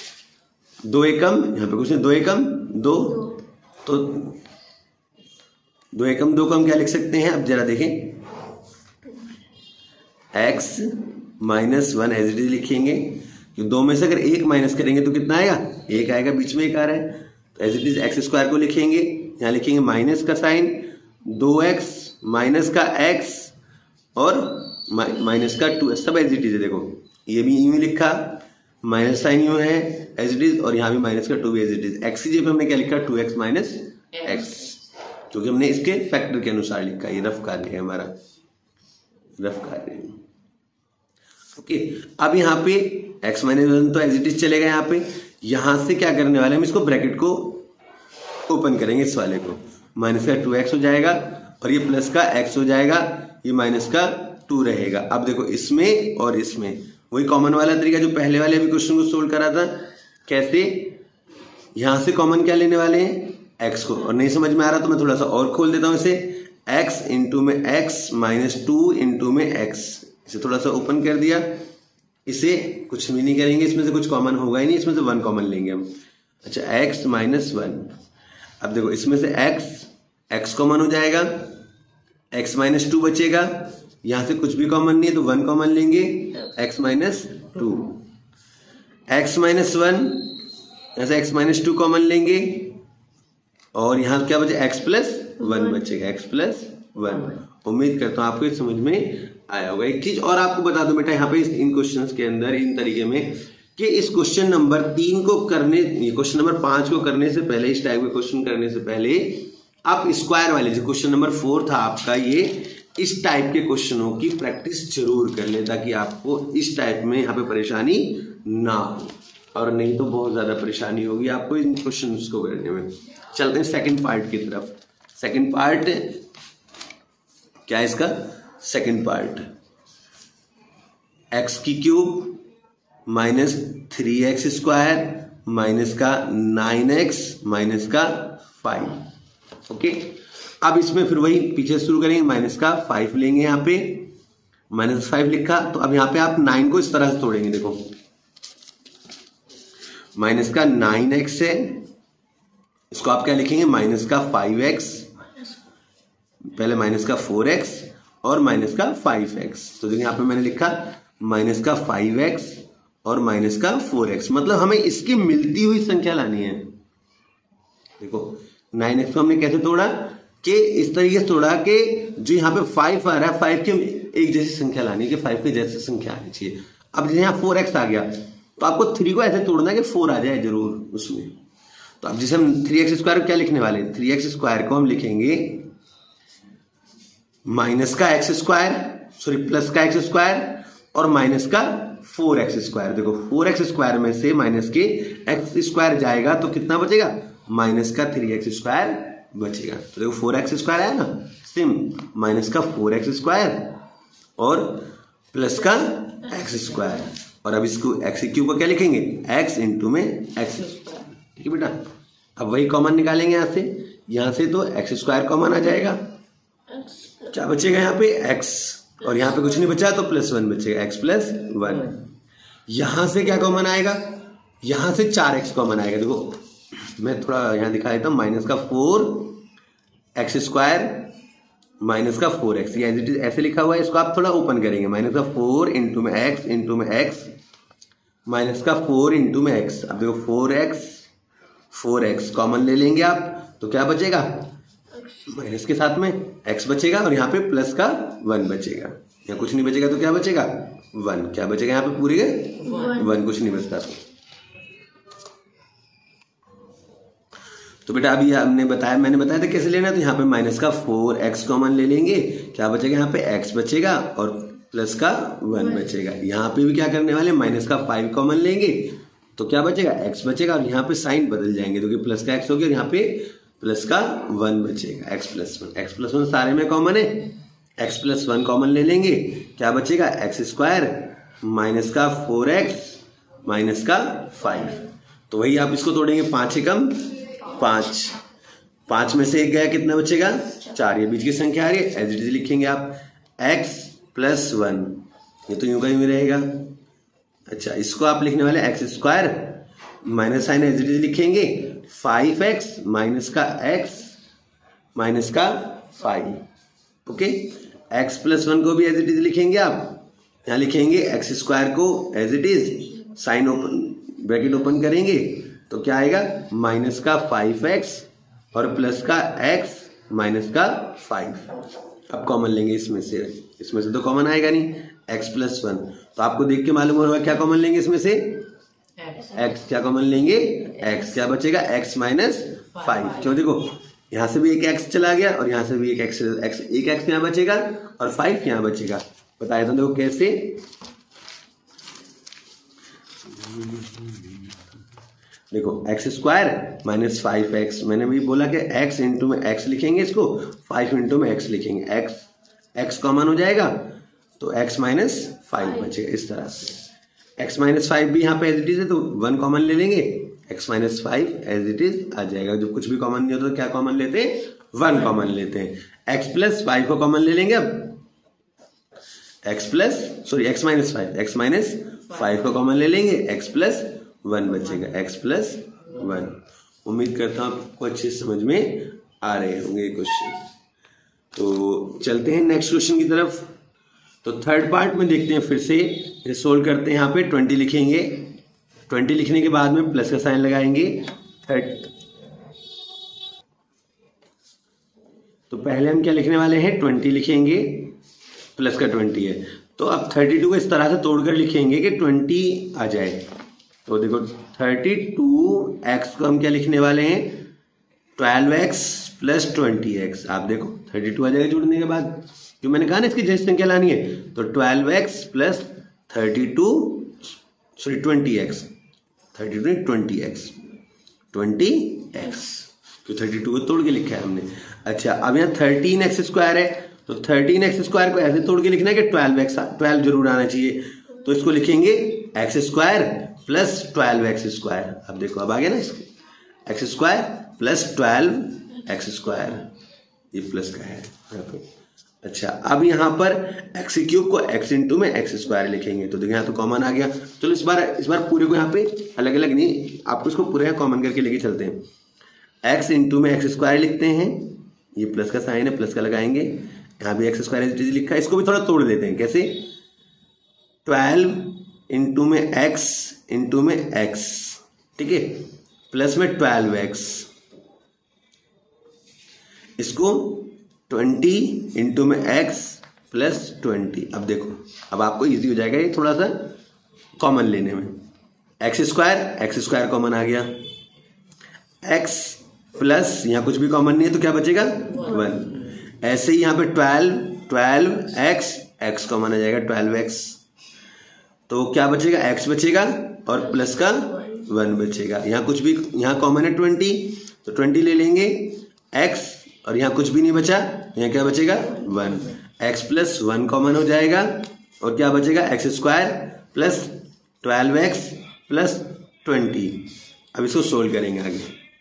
दो एकम, यहाँ पे क्वेश्चन दो एकम दो, तो दो एकम दो को हम क्या लिख सकते हैं? अब जरा देखें, x minus one as it is लिखेंगे। दो में से अगर एक माइनस करेंगे तो कितना आएगा? एक आएगा, बीच में एक आ रहा है तो as it is x square को लिखेंगे। यहाँ लिखेंगे माइनस का साइन, दो एक्स माइनस का x और माइनस का टू, सब एज इट इज है। देखो ये भी यूं लिखा, माइनस साइन यूं है एज इट इज और यहाँ भी माइनस का टू भी एज इट इज। एक्स की जगह हमने क्या लिखा? टू एक्स माइनस एक्स, क्योंकि हमने इसके फैक्टर के अनुसार लिखा। ये रफ कार्य है हमारा, रफ कार्य। ओके, अब यहाँ पे x माइनस वन तो एज इट इज चलेगा। यहाँ पे यहाँ से क्या करने वाले हम? इसको ब्रैकेट को ओपन करेंगे, इस वाले को माइनस का टू एक्स हो जाएगा और ये प्लस का x हो जाएगा, ये माइनस का टू रहेगा। अब देखो इसमें और इसमें वही कॉमन वाला तरीका जो पहले वाले अभी क्वेश्चन को सोल्व करा था। कैसे? यहाँ से कॉमन क्या लेने वाले हैं? x को। और नहीं समझ में आ रहा तो मैं थोड़ा सा और खोल देता हूँ इसे, x इंटू में x माइनस टू इंटू में x, इसे थोड़ा सा ओपन कर दिया। इसे कुछ भी नहीं करेंगे, इसमें से कुछ कॉमन होगा ही नहीं, इसमें से वन कॉमन लेंगे हम। अच्छा x माइनस वन, अब देखो इसमें से x x कॉमन हो जाएगा, x माइनस टू बचेगा, यहां से कुछ भी कॉमन नहीं है तो वन कॉमन लेंगे, x minus two, x minus one, यहां से x माइनस टू कॉमन लेंगे, और यहाँ क्या बचे, एक्स प्लस वन बचेगा, एक्स प्लस वन। उम्मीद करता हूँ आपको समझ में आया होगा। एक चीज और आपको बता दूं बेटा, यहाँ पे इन क्वेश्चंस के अंदर इन तरीके में कि इस क्वेश्चन नंबर तीन को करने, ये क्वेश्चन नंबर पांच को करने से पहले, इस टाइप के क्वेश्चन करने से पहले आप स्क्वायर वाले जो क्वेश्चन नंबर फोर था आपका, ये इस टाइप के क्वेश्चनों की प्रैक्टिस जरूर कर ले, ताकि आपको इस टाइप में यहाँ पे परेशानी ना हो, और नहीं तो बहुत ज्यादा परेशानी होगी आपको इन क्वेश्चन को करने में। चलते हैं सेकेंड पार्ट की तरफ। सेकेंड पार्ट क्या है इसका, सेकेंड पार्ट एक्स की cube minus three x square minus का नाइन एक्स माइनस का फाइव। ओके, अब इसमें फिर वही पीछे शुरू करेंगे, माइनस का फाइव लेंगे, यहाँ पे माइनस फाइव लिखा, तो अब यहाँ पे आप नाइन को इस तरह से तोड़ेंगे। देखो माइनस का नाइन एक्स है, इसको आप क्या लिखेंगे, माइनस का फाइव एक्स, पहले माइनस का फोर एक्स और माइनस का फाइव एक्स। तो देखिए यहाँ पे मैंने लिखा माइनस का फाइव एक्स और माइनस का फोर एक्स, मतलब हमें इसकी मिलती हुई संख्या लानी है। देखो नाइन एक्स को हमने कैसे तोड़ा कि इस तरीके से तोड़ा कि जो यहाँ पे फाइव आ रहा है, फाइव की एक जैसी संख्या लानी है, कि फाइव की जैसी संख्या आनी चाहिए। अब जैसे यहाँ फोर एक्स आ गया, तो आपको थ्री को ऐसे तोड़ना है कि फोर आ जाए जरूर उसमें। तो अब जैसे हम थ्री एक्स स्क्वायर क्या लिखने वाले, थ्री एक्स स्क्वायर को हम लिखेंगे माइनस का एक्स स्क्वायर, सॉरी प्लस का एक्स स्क्वायर और माइनस का फोर एक्स स्क्वायर। देखो फोर एक्स स्क्वायर में से माइनस के एक्स स्क्वायर जाएगा तो कितना बचेगा, माइनस का थ्री एक्स स्क्वायर बचेगा। तो देखो फोर एक्स स्क्वायर आया ना, सेम माइनस का फोर एक्स स्क्वायर और प्लस का एक्स स्क्वायर, और अब इसको एक्स क्यूब को क्या लिखेंगे, एक्स इंटू में एक्स। ठीक है बेटा, अब वही कॉमन निकालेंगे यहाँ से, यहाँ से तो एक्स स्क्वायर कॉमन आ जाएगा, क्या बचेगा यहाँ पे एक्स, और यहाँ पे कुछ नहीं बचा तो प्लस वन बचेगा, एक्स प्लस वन। यहां से क्या कॉमन आएगा, यहां से चार एक्स कॉमन आएगा। देखो मैं थोड़ा यहां दिखा देता हूं, माइनस का फोर एक्स स्क्वायर माइनस का फोर एक्स, ये ऐसे लिखा हुआ है, इसको आप थोड़ा ओपन करेंगे, माइनस का फोर इंटू में एक्स इंटू में एक्स माइनस का फोर इंटू में एक्स। अब देखो four x four x common ले लेंगे आप, तो क्या बचेगा, माइनस के साथ में x बचेगा और यहाँ पे प्लस का वन बचेगा, यहाँ कुछ नहीं बचेगा तो क्या बचेगा, वन। क्या बचेगा यहाँ पे पूरे के वन, कुछ नहीं बचता। तो बेटा अभी हमने बताया, मैंने बताया था कैसे लेना, तो यहाँ पे माइनस का फोर एक्स कॉमन ले लेंगे, क्या बचेगा यहाँ पे x बचेगा और प्लस का वन बचेगा। यहाँ पे भी क्या करने वाले, माइनस का फाइव कॉमन लेंगे तो क्या बचेगा, x बचेगा, और यहाँ पे साइन बदल जाएंगे, तो प्लस का x हो गया और यहाँ पे प्लस का वन बचेगा, x plus one. X plus one सारे में कॉमन है, x प्लस वन कॉमन ले लेंगे, क्या बचेगा, एक्स स्क्वायर माइनस का फोर एक्स माइनस का फाइव। तो वही आप इसको तोड़ेंगे, पांच एकम पांच, पांच में से एक गया कितना बचेगा, चार, ये बीच की संख्या आ रही है, एज इट इज लिखेंगे आप x प्लस वन, ये तो यूं का यूं रहेगा। अच्छा इसको आप लिखने वाले x square minus sign as it is लिखेंगे, फाइव एक्स माइनस का एक्स माइनस का five. Okay, x plus one को भी एज इट इज लिखेंगे आप, यहाँ लिखेंगे एक्स स्क्वायर को as it is, sign open bracket open करेंगे तो क्या आएगा, माइनस का फाइव एक्स और प्लस का एक्स माइनस का फाइव। अब कॉमन लेंगे इसमें से, इसमें से तो कॉमन आएगा नहीं, एक्स प्लस वन, तो आपको देख के मालूम होगा क्या कॉमन लेंगे इसमें से, x क्या कॉमन लेंगे, x क्या बचेगा, x माइनस फाइव। क्यों, देखो यहां से भी एक x चला गया और यहां से भी एक x, x एक x यहाँ बचेगा और फाइव यहाँ बचेगा। बताया था देखो कैसे, देखो x square minus five x, मैंने भी बोला कि x इंटू में x लिखेंगे, इसको फाइव इंटू में x लिखेंगे, x x कॉमन हो जाएगा तो x माइनस फाइव बचेगा। इस तरह से x माइनस फाइव भी यहाँ पे एज इट इज है तो वन कॉमन ले लेंगे, x minus five as it is आ जाएगा। जब कुछ भी कॉमन नहीं होता तो क्या कॉमन लेते हैं, वन कॉमन लेते हैं। x प्लस फाइव को कॉमन ले लेंगे, अब x plus sorry x minus five, x minus five को कॉमन ले लेंगे, x प्लस वन बचेगा, x प्लस वन। उम्मीद करता हूँ आपको अच्छे समझ में आ रहे होंगे क्वेश्चन। तो चलते हैं नेक्स्ट क्वेश्चन की तरफ। तो थर्ड पार्ट में देखते हैं, फिर से सोल्व करते हैं। यहाँ पे ट्वेंटी लिखेंगे, ट्वेंटी लिखने के बाद में प्लस का साइन लगाएंगे, थर्ड तो पहले हम क्या लिखने वाले हैं, ट्वेंटी लिखेंगे, प्लस का ट्वेंटी है। तो अब थर्टी टू को इस तरह से तोड़कर लिखेंगे कि ट्वेंटी आ जाए। तो देखो थर्टी टू एक्स को हम क्या लिखने वाले हैं, twelve x plus twenty x. आप देखो थर्टी टू आ जाएगा जोड़ने के बाद, जो मैंने कहा ना इसकी जैसी संख्या लानी है। तो twelve x plus thirty two sorry twenty x, thirty two twenty x, twenty x, तो थर्टी टू को तोड़ के लिखा है हमने। अच्छा अब यहाँ थर्टीन एक्स स्क्वायर है, तो थर्टीन एक्स स्क्वायर को ऐसे तोड़ के लिखना है कि ट्वेल्व एक्स ट्वेल्व जरूर आना चाहिए। तो इसको लिखेंगे x square plus twelve x square. अब देखो अब आ गया ना, इसके x square plus twelve x square, ये प्लस का है यहाँ पे। अच्छा अब यहाँ पर एक्स क्यूब को एक्स इंटू में एक्स स्क्वायर लिखेंगे। तो देखो यहाँ तो कॉमन आ गया। चलो इस बार इस बार पूरे को यहाँ पे अलग अलग नहीं, आपको इसको पूरे कॉमन करके लेके चलते हैं। एक्स इंटू में एक्स स्क्वायर लिखते हैं, ये प्लस का साइन है, प्लस का लगाएंगे। यहाँ भी एक्स स्क्वायर लिखा है, इसको भी थोड़ा तोड़ देते हैं। कैसे, ट्वेल्व इंटू में एक्स इंटू में एक्स, ठीक है, प्लस में ट्वेल्व एक्स, इसको ट्वेंटी इंटू में एक्स प्लस ट्वेंटी। अब देखो अब आपको इजी हो जाएगा ये थोड़ा सा कॉमन लेने में। X square x square common आ गया, एक्स प्लस यहाँ कुछ भी कॉमन नहीं है तो क्या बचेगा, वन। ऐसे ही यहाँ पे twelve twelve x x common आ जाएगा, ट्वेल्व एक्स। तो क्या बचेगा, एक्स बचेगा और प्लस का वन बचेगा। यहाँ कुछ भी, यहाँ कॉमन है ट्वेंटी, तो ट्वेंटी ले लेंगे, एक्स, और यहाँ कुछ भी नहीं बचा, यहाँ क्या बचेगा, one. X plus one common हो जाएगा और क्या बचेगा, x square plus twelve x plus twenty. अब इसको सोल्व करेंगे आगे।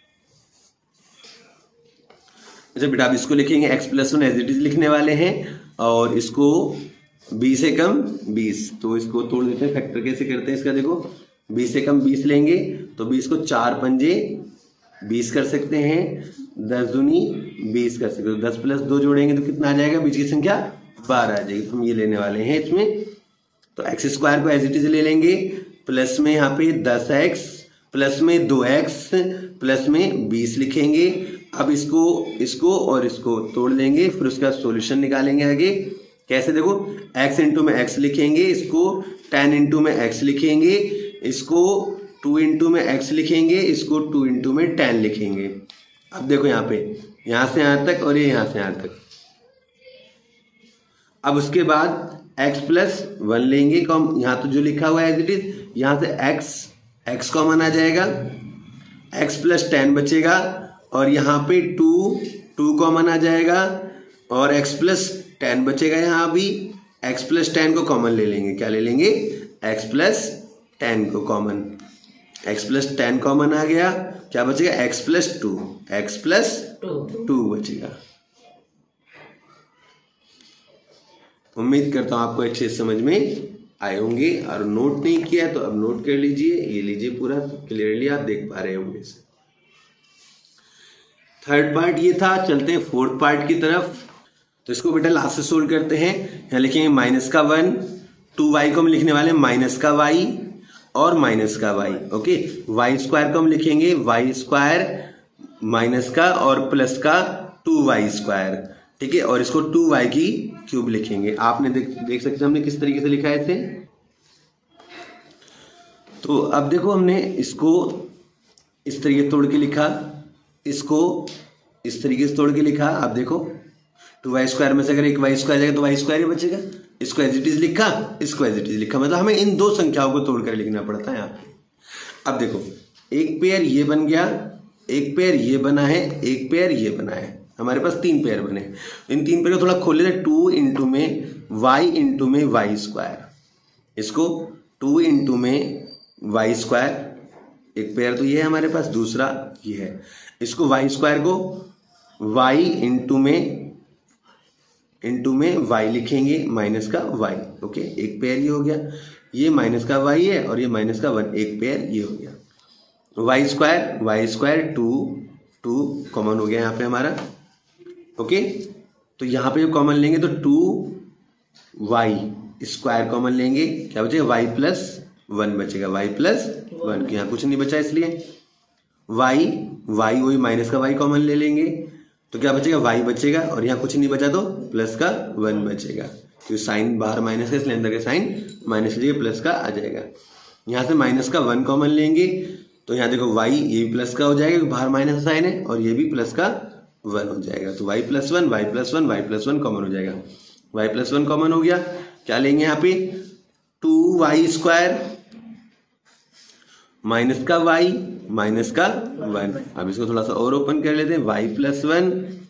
अच्छा बेटा अब इसको लिखेंगे x plus one as it is लिखने वाले हैं, और इसको बीस से कम बीस, तो इसको तोड़ देते हैं। फैक्टर कैसे करते हैं इसका, देखो बीस से कम बीस लेंगे तो बीस को चार पंजे बीस कर सकते हैं, दस दूनी बीस कर सकते हो। दस प्लस दो जोड़ेंगे तो कितना आ जाएगा, बीच की संख्या बारह आ जाएगी। तो हम ये लेने वाले हैं इसमें। तो एक्स स्क्वायर को एज इट इज ले लेंगे, प्लस में यहाँ पे दस एक्स प्लस में दो एक्स प्लस में बीस लिखेंगे। अब इसको इसको और इसको तोड़ देंगे, फिर उसका सॉल्यूशन निकालेंगे आगे। कैसे, देखो x इंटू में x लिखेंगे, इसको टेन इंटू में x लिखेंगे, इसको टू इंटू में x लिखेंगे, इसको टू इंटू में टेन लिखेंगे। अब देखो यहाँ पे यहाँ से यहाँ तक और ये यहाँ से यहाँ तक। अब उसके बाद x प्लस वन लेंगे, कॉम यहाँ तो जो लिखा हुआ है एज इट इज, यहाँ से x x कॉमन आ जाएगा, x प्लस टेन बचेगा, और यहाँ पे टू टू कॉमन आ जाएगा, और x प्लस टेन बचेगा। यहाँ भी x प्लस टेन को कॉमन ले लेंगे, क्या ले लेंगे, x प्लस टेन को common. x plus ten common आ गया, क्या बचेगा, x plus two, x plus two बचेगा। उम्मीद करता हूं आपको अच्छे समझ में आए होंगे, और नोट नहीं किया तो अब नोट कर लीजिए, ये लीजिए पूरा, क्लियरली आप देख पा रहे होंगे इसे। थर्ड पार्ट ये था, चलते हैं फोर्थ पार्ट की तरफ। तो इसको बेटा लास्ट से सोल्व करते हैं। यहाँ लिखेंगे माइनस का वन, टू वाई को हम लिखने वाले हैं माइनस का वाई और माइनस का वाई। ओके, वाई स्क्वायर को हम लिखेंगे वाई स्क्वायर माइनस का और प्लस का टू वाई स्क्वायर, ठीक है, और इसको टू वाई की क्यूब लिखेंगे। आपने देख देख सकते हैं हमने किस तरीके से लिखा है इसे। तो अब देखो हमने इसको इस तरीके तोड़ के लिखा, इसको इस तरीके से तोड़ के लिखा। आप देखो टू वाई स्क्वायर में से अगर एक वाई स्क्वायर जाएगा तो वाई स्क्वायर ही बचेगा। इसको एज इट इज लिखा, इसको एज इट इज लिखा, मतलब हमें इन दो संख्याओं को तोड़कर लिखना पड़ता है यहाँ पे। अब देखो एक पेयर ये बन गया, एक पेयर ये बना है, एक पेयर ये बना है, हमारे पास तीन पेयर बने। इन तीन पेयर को थोड़ा खोल लेते, टू इंटू में वाई इंटू में वाई स्क्वायर, इसको टू इंटू में वाई स्क्वायर, एक पेयर तो ये है हमारे पास, दूसरा ये है। इसको वाई स्क्वायर को वाई इंटू में इंटू में वाई लिखेंगे, माइनस का वाई। ओके, एक पेयर ये हो गया, ये माइनस का वाई है और ये माइनस का वन, एक पेयर ये हो गया। Y square y square two two common हो गया यहाँ पे हमारा। ओके, तो यहाँ पे जब कॉमन लेंगे तो टू वाई स्क्वायर कॉमन लेंगे, क्या बचेगा, वाई प्लस वन बचेगा, वाई प्लस वन, यहाँ कुछ नहीं बचा इसलिए। वाई वाई वही माइनस का वाई कॉमन ले लेंगे, तो क्या बचेगा, वाई बचेगा, और यहाँ कुछ नहीं बचा तो प्लस का वन बचेगा, तो साइन बाहर माइनस का इसलिए अंदर का साइन माइनस लीजिए, प्लस का आ जाएगा। यहाँ से माइनस का वन कॉमन लेंगे तो यहाँ देखो वाई ये भी प्लस का हो जाएगा, बाहर माइनस का साइन है, और ये भी प्लस का वन हो जाएगा, तो y plus one y plus one y plus one common हो जाएगा। वाई प्लस वन कॉमन हो गया, क्या लेंगे यहाँ पे, टू वाई स्क्वायर माइनस का वाई माइनस का वन। अब इसको थोड़ा सा और ओपन कर लेते हैं, y plus one,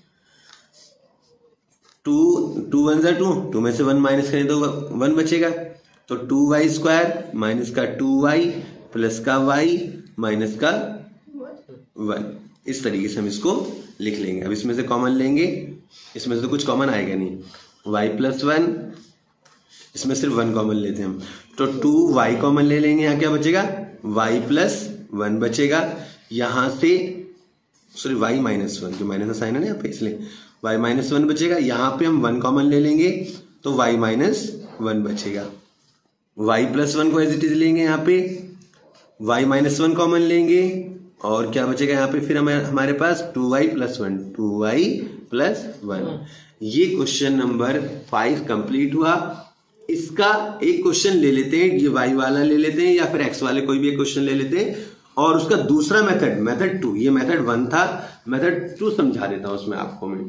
two two one जा टू, टू में से वन माइनस करें तो वन बचेगा, तो टू वाई स्क्वायर माइनस का टू वाई प्लस का वाई माइनस का वन। इस तरीके से हम इसको लिख लेंगे। अब इसमें से कॉमन लेंगे, इसमें से तो कुछ कॉमन आएगा नहीं, वाई प्लस वन, इसमें सिर्फ वन कॉमन लेते हैं हम, तो टू वाई कॉमन ले लेंगे, यहाँ क्या बचेगा, वाई प्लस वन बचेगा, यहाँ से सॉरी वाई माइनस वन, जो माइनस का साइन है ना यहाँ पे इसलिए वाई माइनस वन बचेगा, यहाँ पे हम वन कॉमन ले लेंगे तो वाई माइनस वन बचेगा। वाई प्लस वन को एज इट इज लेंगे, यहाँ पे वाई माइनस वन कॉमन लेंगे, और क्या बचेगा यहाँ पे फिर हमें हमारे पास two y plus one, two y plus one. ये क्वेश्चन नंबर फाइव कंप्लीट हुआ। इसका एक क्वेश्चन ले लेते हैं, ये वाई वाला ले लेते हैं या फिर एक्स वाले कोई भी एक क्वेश्चन ले लेते हैं, और उसका दूसरा मेथड, मेथड टू, ये मेथड वन था, मेथड टू समझा देता हूं उसमें आपको मैं।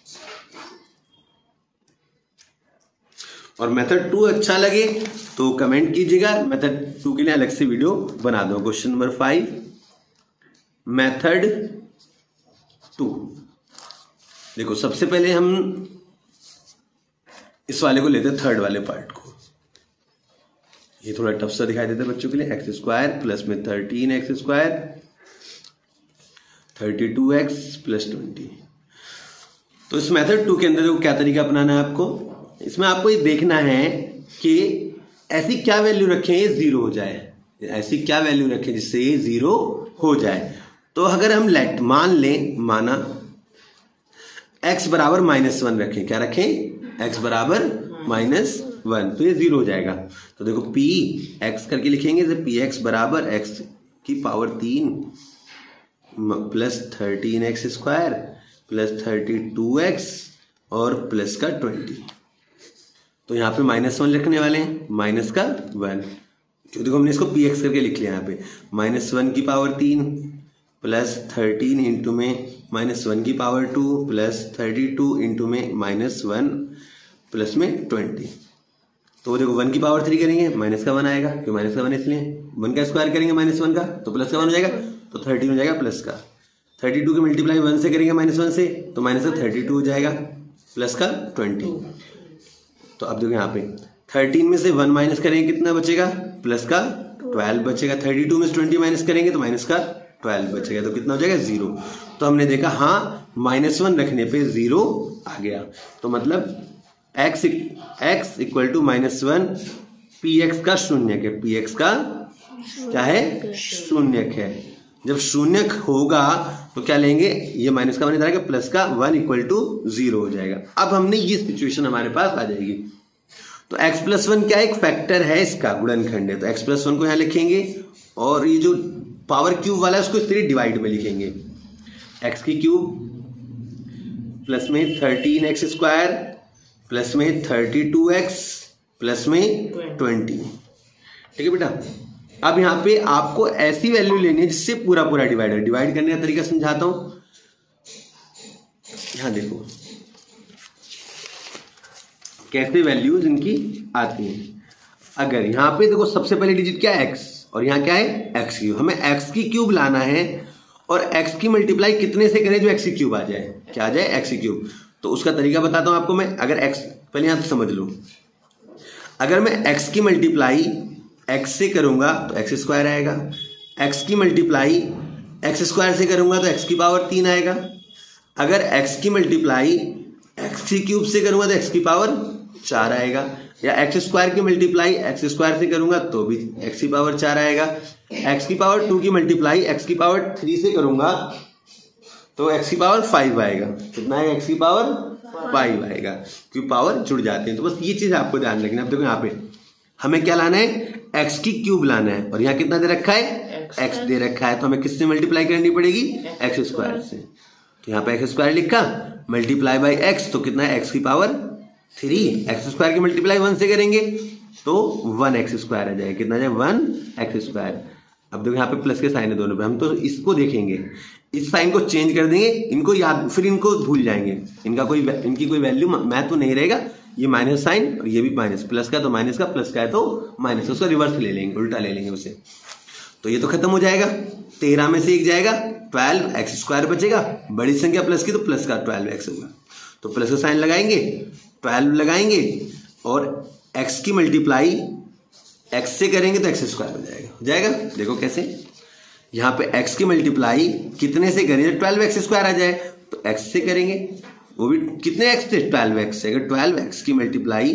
और मेथड टू अच्छा लगे तो कमेंट कीजिएगा, मेथड टू के लिए अलग से वीडियो बना दो। Question number five method two, देखो सबसे पहले हम इस वाले को लेते हैं, थर्ड वाले पार्ट को। ये थोड़ा टफ सा दिखाई देता है बच्चों के लिए, एक्स स्क्वायर प्लस में thirteen x square thirty two x plus twenty. तो इस मेथड टू के अंदर देखो क्या तरीका अपनाना है आपको, इसमें आपको ये देखना है कि ऐसी क्या वैल्यू रखें ये जीरो हो जाए, ऐसी क्या वैल्यू रखें जिससे ये जीरो हो जाए। तो अगर हम लेट मान लें, माना x बराबर माइनस वन रखें, क्या रखें, x बराबर माइनस वन, तो ये जीरो हो जाएगा। तो देखो p x करके लिखेंगे, तो पी एक्स बराबर x की पावर तीन plus thirteen x square plus thirty two x और प्लस का ट्वेंटी। तो यहाँ पे माइनस वन लिखने वाले हैं, माइनस का वन, क्यों देखो हमने इसको पी एक्स करके लिख लिया यहाँ पे, माइनस वन की पावर तीन प्लस थर्टीन इंटू में माइनस वन की power two plus thirty two into में माइनस वन प्लस में ट्वेंटी। तो देखो वन की पावर थ्री करेंगे माइनस का वन आएगा, क्यों माइनस का वन इसलिए, वन का स्क्वायर करेंगे माइनस वन का तो प्लस का वन हो जाएगा, तो थर्टीन हो जाएगा प्लस का, थर्टी टू की मल्टीप्लाई वन से करेंगे माइनस वन से तो माइनस का थर्टी टू हो जाएगा प्लस का ट्वेंटी। तो अब देखो यहाँ पे थर्टीन में से वन माइनस करेंगे कितना बचेगा, प्लस का ट्वेल्व बचेगा, थर्टी टू में से ट्वेंटी माइनस करेंगे तो माइनस का ट्वेल्व बचेगा, तो कितना हो जाएगा जीरो। तो हमने देखा हाँ माइनस वन रखने पे जीरो आ गया, तो मतलब x x equal to minus one, P x का शून्यक है, पी एक्स का क्या है, शून्यक है। जब शून्यक होगा तो क्या लेंगे, ये माइनस का वन इधर आएगा, प्लस का वन इक्वल टू जीरो हो जाएगा। अब हमने ये सिचुएशन हमारे पास आ जाएगी। तो x प्लस वन क्या एक फैक्टर है, इसका गुणनखंड है, तो x प्लस वन को यहाँ लिखेंगे, और ये जो पावर क्यूब वाला है उसको इस तरह डिवाइड में लिखेंगे, x की क्यूब प्लस में थर्टीन एक्स स्क्वायर प्लस में थर्टी टू एक्स प्लस में ट्वेंटी। ठीक है बेटा, अब यहाँ पे आपको ऐसी वैल्यू लेनी है जिससे पूरा पूरा डिवाइड है। डिवाइड करने का तरीका समझाता हूं, यहाँ देखो कैसे वैल्यूज इनकी आती हैं। अगर यहाँ पे देखो सबसे पहले डिजिट क्या है, x, और यहाँ क्या है, x क्यूब। हमें x की क्यूब लाना है और x की मल्टीप्लाई कितने से करें जो x की क्यूब आ जाए, क्या आ जाए, x की क्यूब। तो उसका तरीका बताता हूं आपको मैं। अगर x, पहले यहां तो समझ लो, अगर मैं x की मल्टीप्लाई x से करूंगा तो x स्क्वायर आएगा, x की मल्टीप्लाई x स्क्वायर से करूंगा तो x की पावर तीन आएगा, अगर x की मल्टीप्लाई x की क्यूब से करूंगा तो x की पावर चार आएगा, या एक्स स्क्वायर की मल्टीप्लाई एक्स स्क्वायर से करूंगा तो भी x की पावर चार आएगा, x की पावर टू की मल्टीप्लाई x की पावर थ्री से करूंगा तो x की पावर फाइव आएगा। कितना आएगा, x की पावर फाइव आएगा, क्योंकि पावर जुड़ जाते हैं। तो बस ये चीज आपको ध्यान रखना। अब देखो यहाँ पे हमें क्या लाना है, x की क्यूब लाना है, और यहाँ कितना दे रखा है, x दे रखा है, तो हमें किससे मल्टीप्लाई करनी पड़ेगी, एक्स स्क्वायर से। तो यहाँ पे एक्स स्क्वायर लिखा, मल्टीप्लाई बाई एक्स, तो कितना है एक्स की पावर थ्री। एक्स स्क्वायर की मल्टीप्लाई वन से करेंगे तो वन एक्स स्क्वायर आ जाएगा, कितना आ जाए वन एक्स स्क्वायर। अब देखो यहाँ पे प्लस के साइन है दोनों पे, हम तो इसको देखेंगे, इस साइन को चेंज कर देंगे, इनको याद फिर इनको भूल जाएंगे, इनका कोई इनकी कोई वैल्यू मैथ तो नहीं रहेगा। ये माइनस साइन और ये भी माइनस, प्लस का तो माइनस का, प्लस का है तो माइनस, उसका रिवर्स ले लेंगे, उल्टा ले लेंगे उसे। तो ये तो खत्म हो जाएगा, तेरह में से एक जाएगा, ट्वेल्व एक्स स्क्वायर बचेगा, बड़ी संख्या प्लस की तो प्लस का ट्वेल्व एक्स होगा। तो प्लस का साइन लगाएंगे, ट्वेल्व लगाएंगे और एक्स की मल्टीप्लाई एक्स से करेंगे तो एक्स स्क्वायर हो जाएगा। हो जाएगा, देखो कैसे, यहाँ पे एक्स की मल्टीप्लाई कितने से करेंगे, ट्वेल्व एक्स स्क्वायर आ जाए, तो एक्स से करेंगे, वो भी कितने एक्स थे, ट्वेल्व एक्स से। अगर ट्वेल्व एक्स की मल्टीप्लाई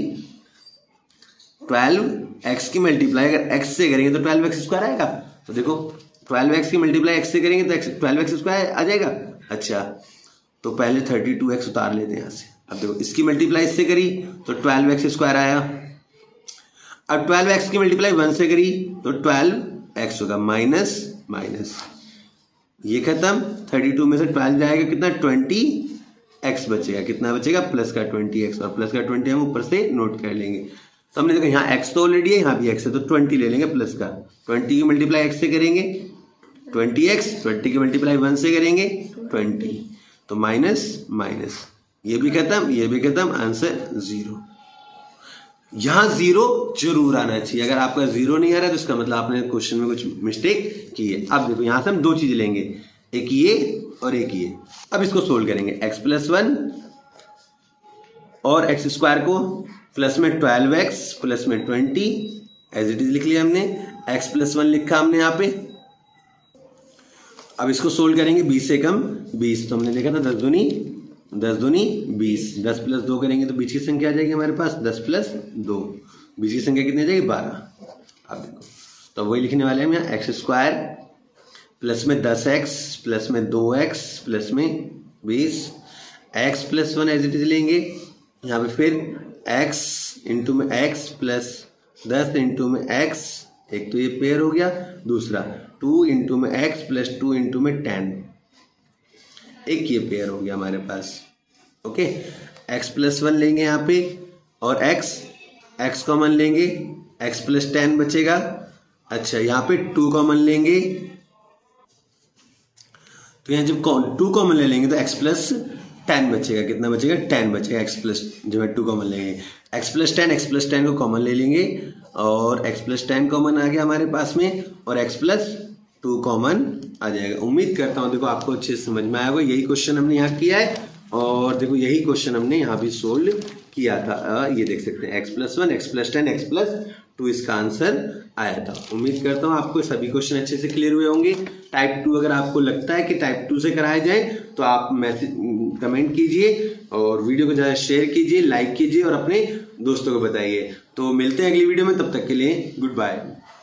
ट्वेल्व एक्स की मल्टीप्लाई अगर एक्स से करेंगे तो ट्वेल्व एक्स स्क्वायर आएगा। तो देखो ट्वेल्व एक्स की मल्टीप्लाई एक्स से करेंगे तो एक्स ट्वेल्व एक्स स्क्वायर आ जाएगा। अच्छा, तो पहले थर्टी टू एक्स उतार लेते हैं यहाँ से। अब देखो इसकी मल्टीप्लाई इससे करी तो ट्वेल्व एक्स स्क्वायर आया। अब ट्वेल्व एक्स की मल्टीप्लाई वन से करी तो ट्वेल्व एक्स होगा, माइनस माइनस, ये खत्म, थर्टी टू में से ट्वेल्व जाएगा, कितना ट्वेंटी एक्स बचेगा, कितना बचेगा प्लस का ट्वेंटी एक्स, और प्लस का ट्वेंटी हम ऊपर से नोट कर लेंगे। तो हमने देखा यहाँ एक्स तो ऑलरेडी है, यहाँ भी एक्स है, तो ट्वेंटी ले लेंगे प्लस का, ट्वेंटी की मल्टीप्लाई एक्स से करेंगे ट्वेंटी एक्स, ट्वेंटी की मल्टीप्लाई वन से करेंगे ट्वेंटी, तो माइनस माइनस, ये भी खत्म, ये भी खत्म, आंसर जीरो। यहां जीरो जरूर आना चाहिए, अगर आपका जीरो नहीं आ रहा है तो इसका मतलब आपने क्वेश्चन में कुछ मिस्टेक की है। अब देखो यहां से हम दो चीजें लेंगे, एक ये और एक ये। अब इसको सोल्व करेंगे, एक्स प्लस वन और एक्स स्क्वायर को प्लस में ट्वेल्व एक्स प्लस में ट्वेंटी, एज इट इज लिख लिया हमने, एक्स प्लस वन लिखा हमने यहाँ पे। अब इसको सोल्व करेंगे, बीस से कम बीस, तो हमने देखा था दस दूनी दस दूनी बीस, दस प्लस दो करेंगे तो बीच की संख्या आ जाएगी हमारे पास दस प्लस दो, बीच की संख्या कितनी आ जाएगी बारह। अब देखो तो वही लिखने वाले हैं यहाँ, एक्स स्क्वायर प्लस में दस एक्स प्लस में दो एक्स प्लस में बीस, x plus one as it is लेंगे यहाँ पे, फिर एक्स इंटू में एक्स प्लस दस इंटू में एक्स, एक तो ये पेयर हो गया, दूसरा टू इंटू में एक्स प्लस टू इंटू में टेन, एक ये पेयर हो गया हमारे पास। ओके, एक्स प्लस वन लेंगे यहाँ पे और एक्स एक्स कॉमन लेंगे, एक्स प्लस टेन बचेगा। अच्छा, यहाँ पे टू कॉमन लेंगे, तो यहाँ जब टू कॉमन ले लेंगे तो एक्स प्लस टेन बचेगा, कितना बचेगा टेन बचेगा, एक्स प्लस जब है टू कॉमन लेंगे, x plus ten, x plus ten को कॉमन ले लेंगे और एक्स प्लस टेन कॉमन आ गया हमारे पास में, और एक्स प्लस टू कॉमन आ जाएगा। उम्मीद करता हूँ देखो आपको अच्छे से समझ में आया होगा। यही क्वेश्चन हमने यहाँ किया है और देखो यही क्वेश्चन हमने यहाँ भी सोल्व किया था। ये देख सकते हैं x plus one, x plus ten, x plus two, इसका आंसर आया था। उम्मीद करता हूँ आपको सभी क्वेश्चन अच्छे से क्लियर हुए होंगे। टाइप टू अगर आपको लगता है कि टाइप टू से कराया जाए तो आप मैसेज कमेंट कीजिए और वीडियो को ज़्यादा शेयर कीजिए, लाइक कीजिए और अपने दोस्तों को बताइए। तो मिलते हैं अगली वीडियो में, तब तक के लिए गुड बाय।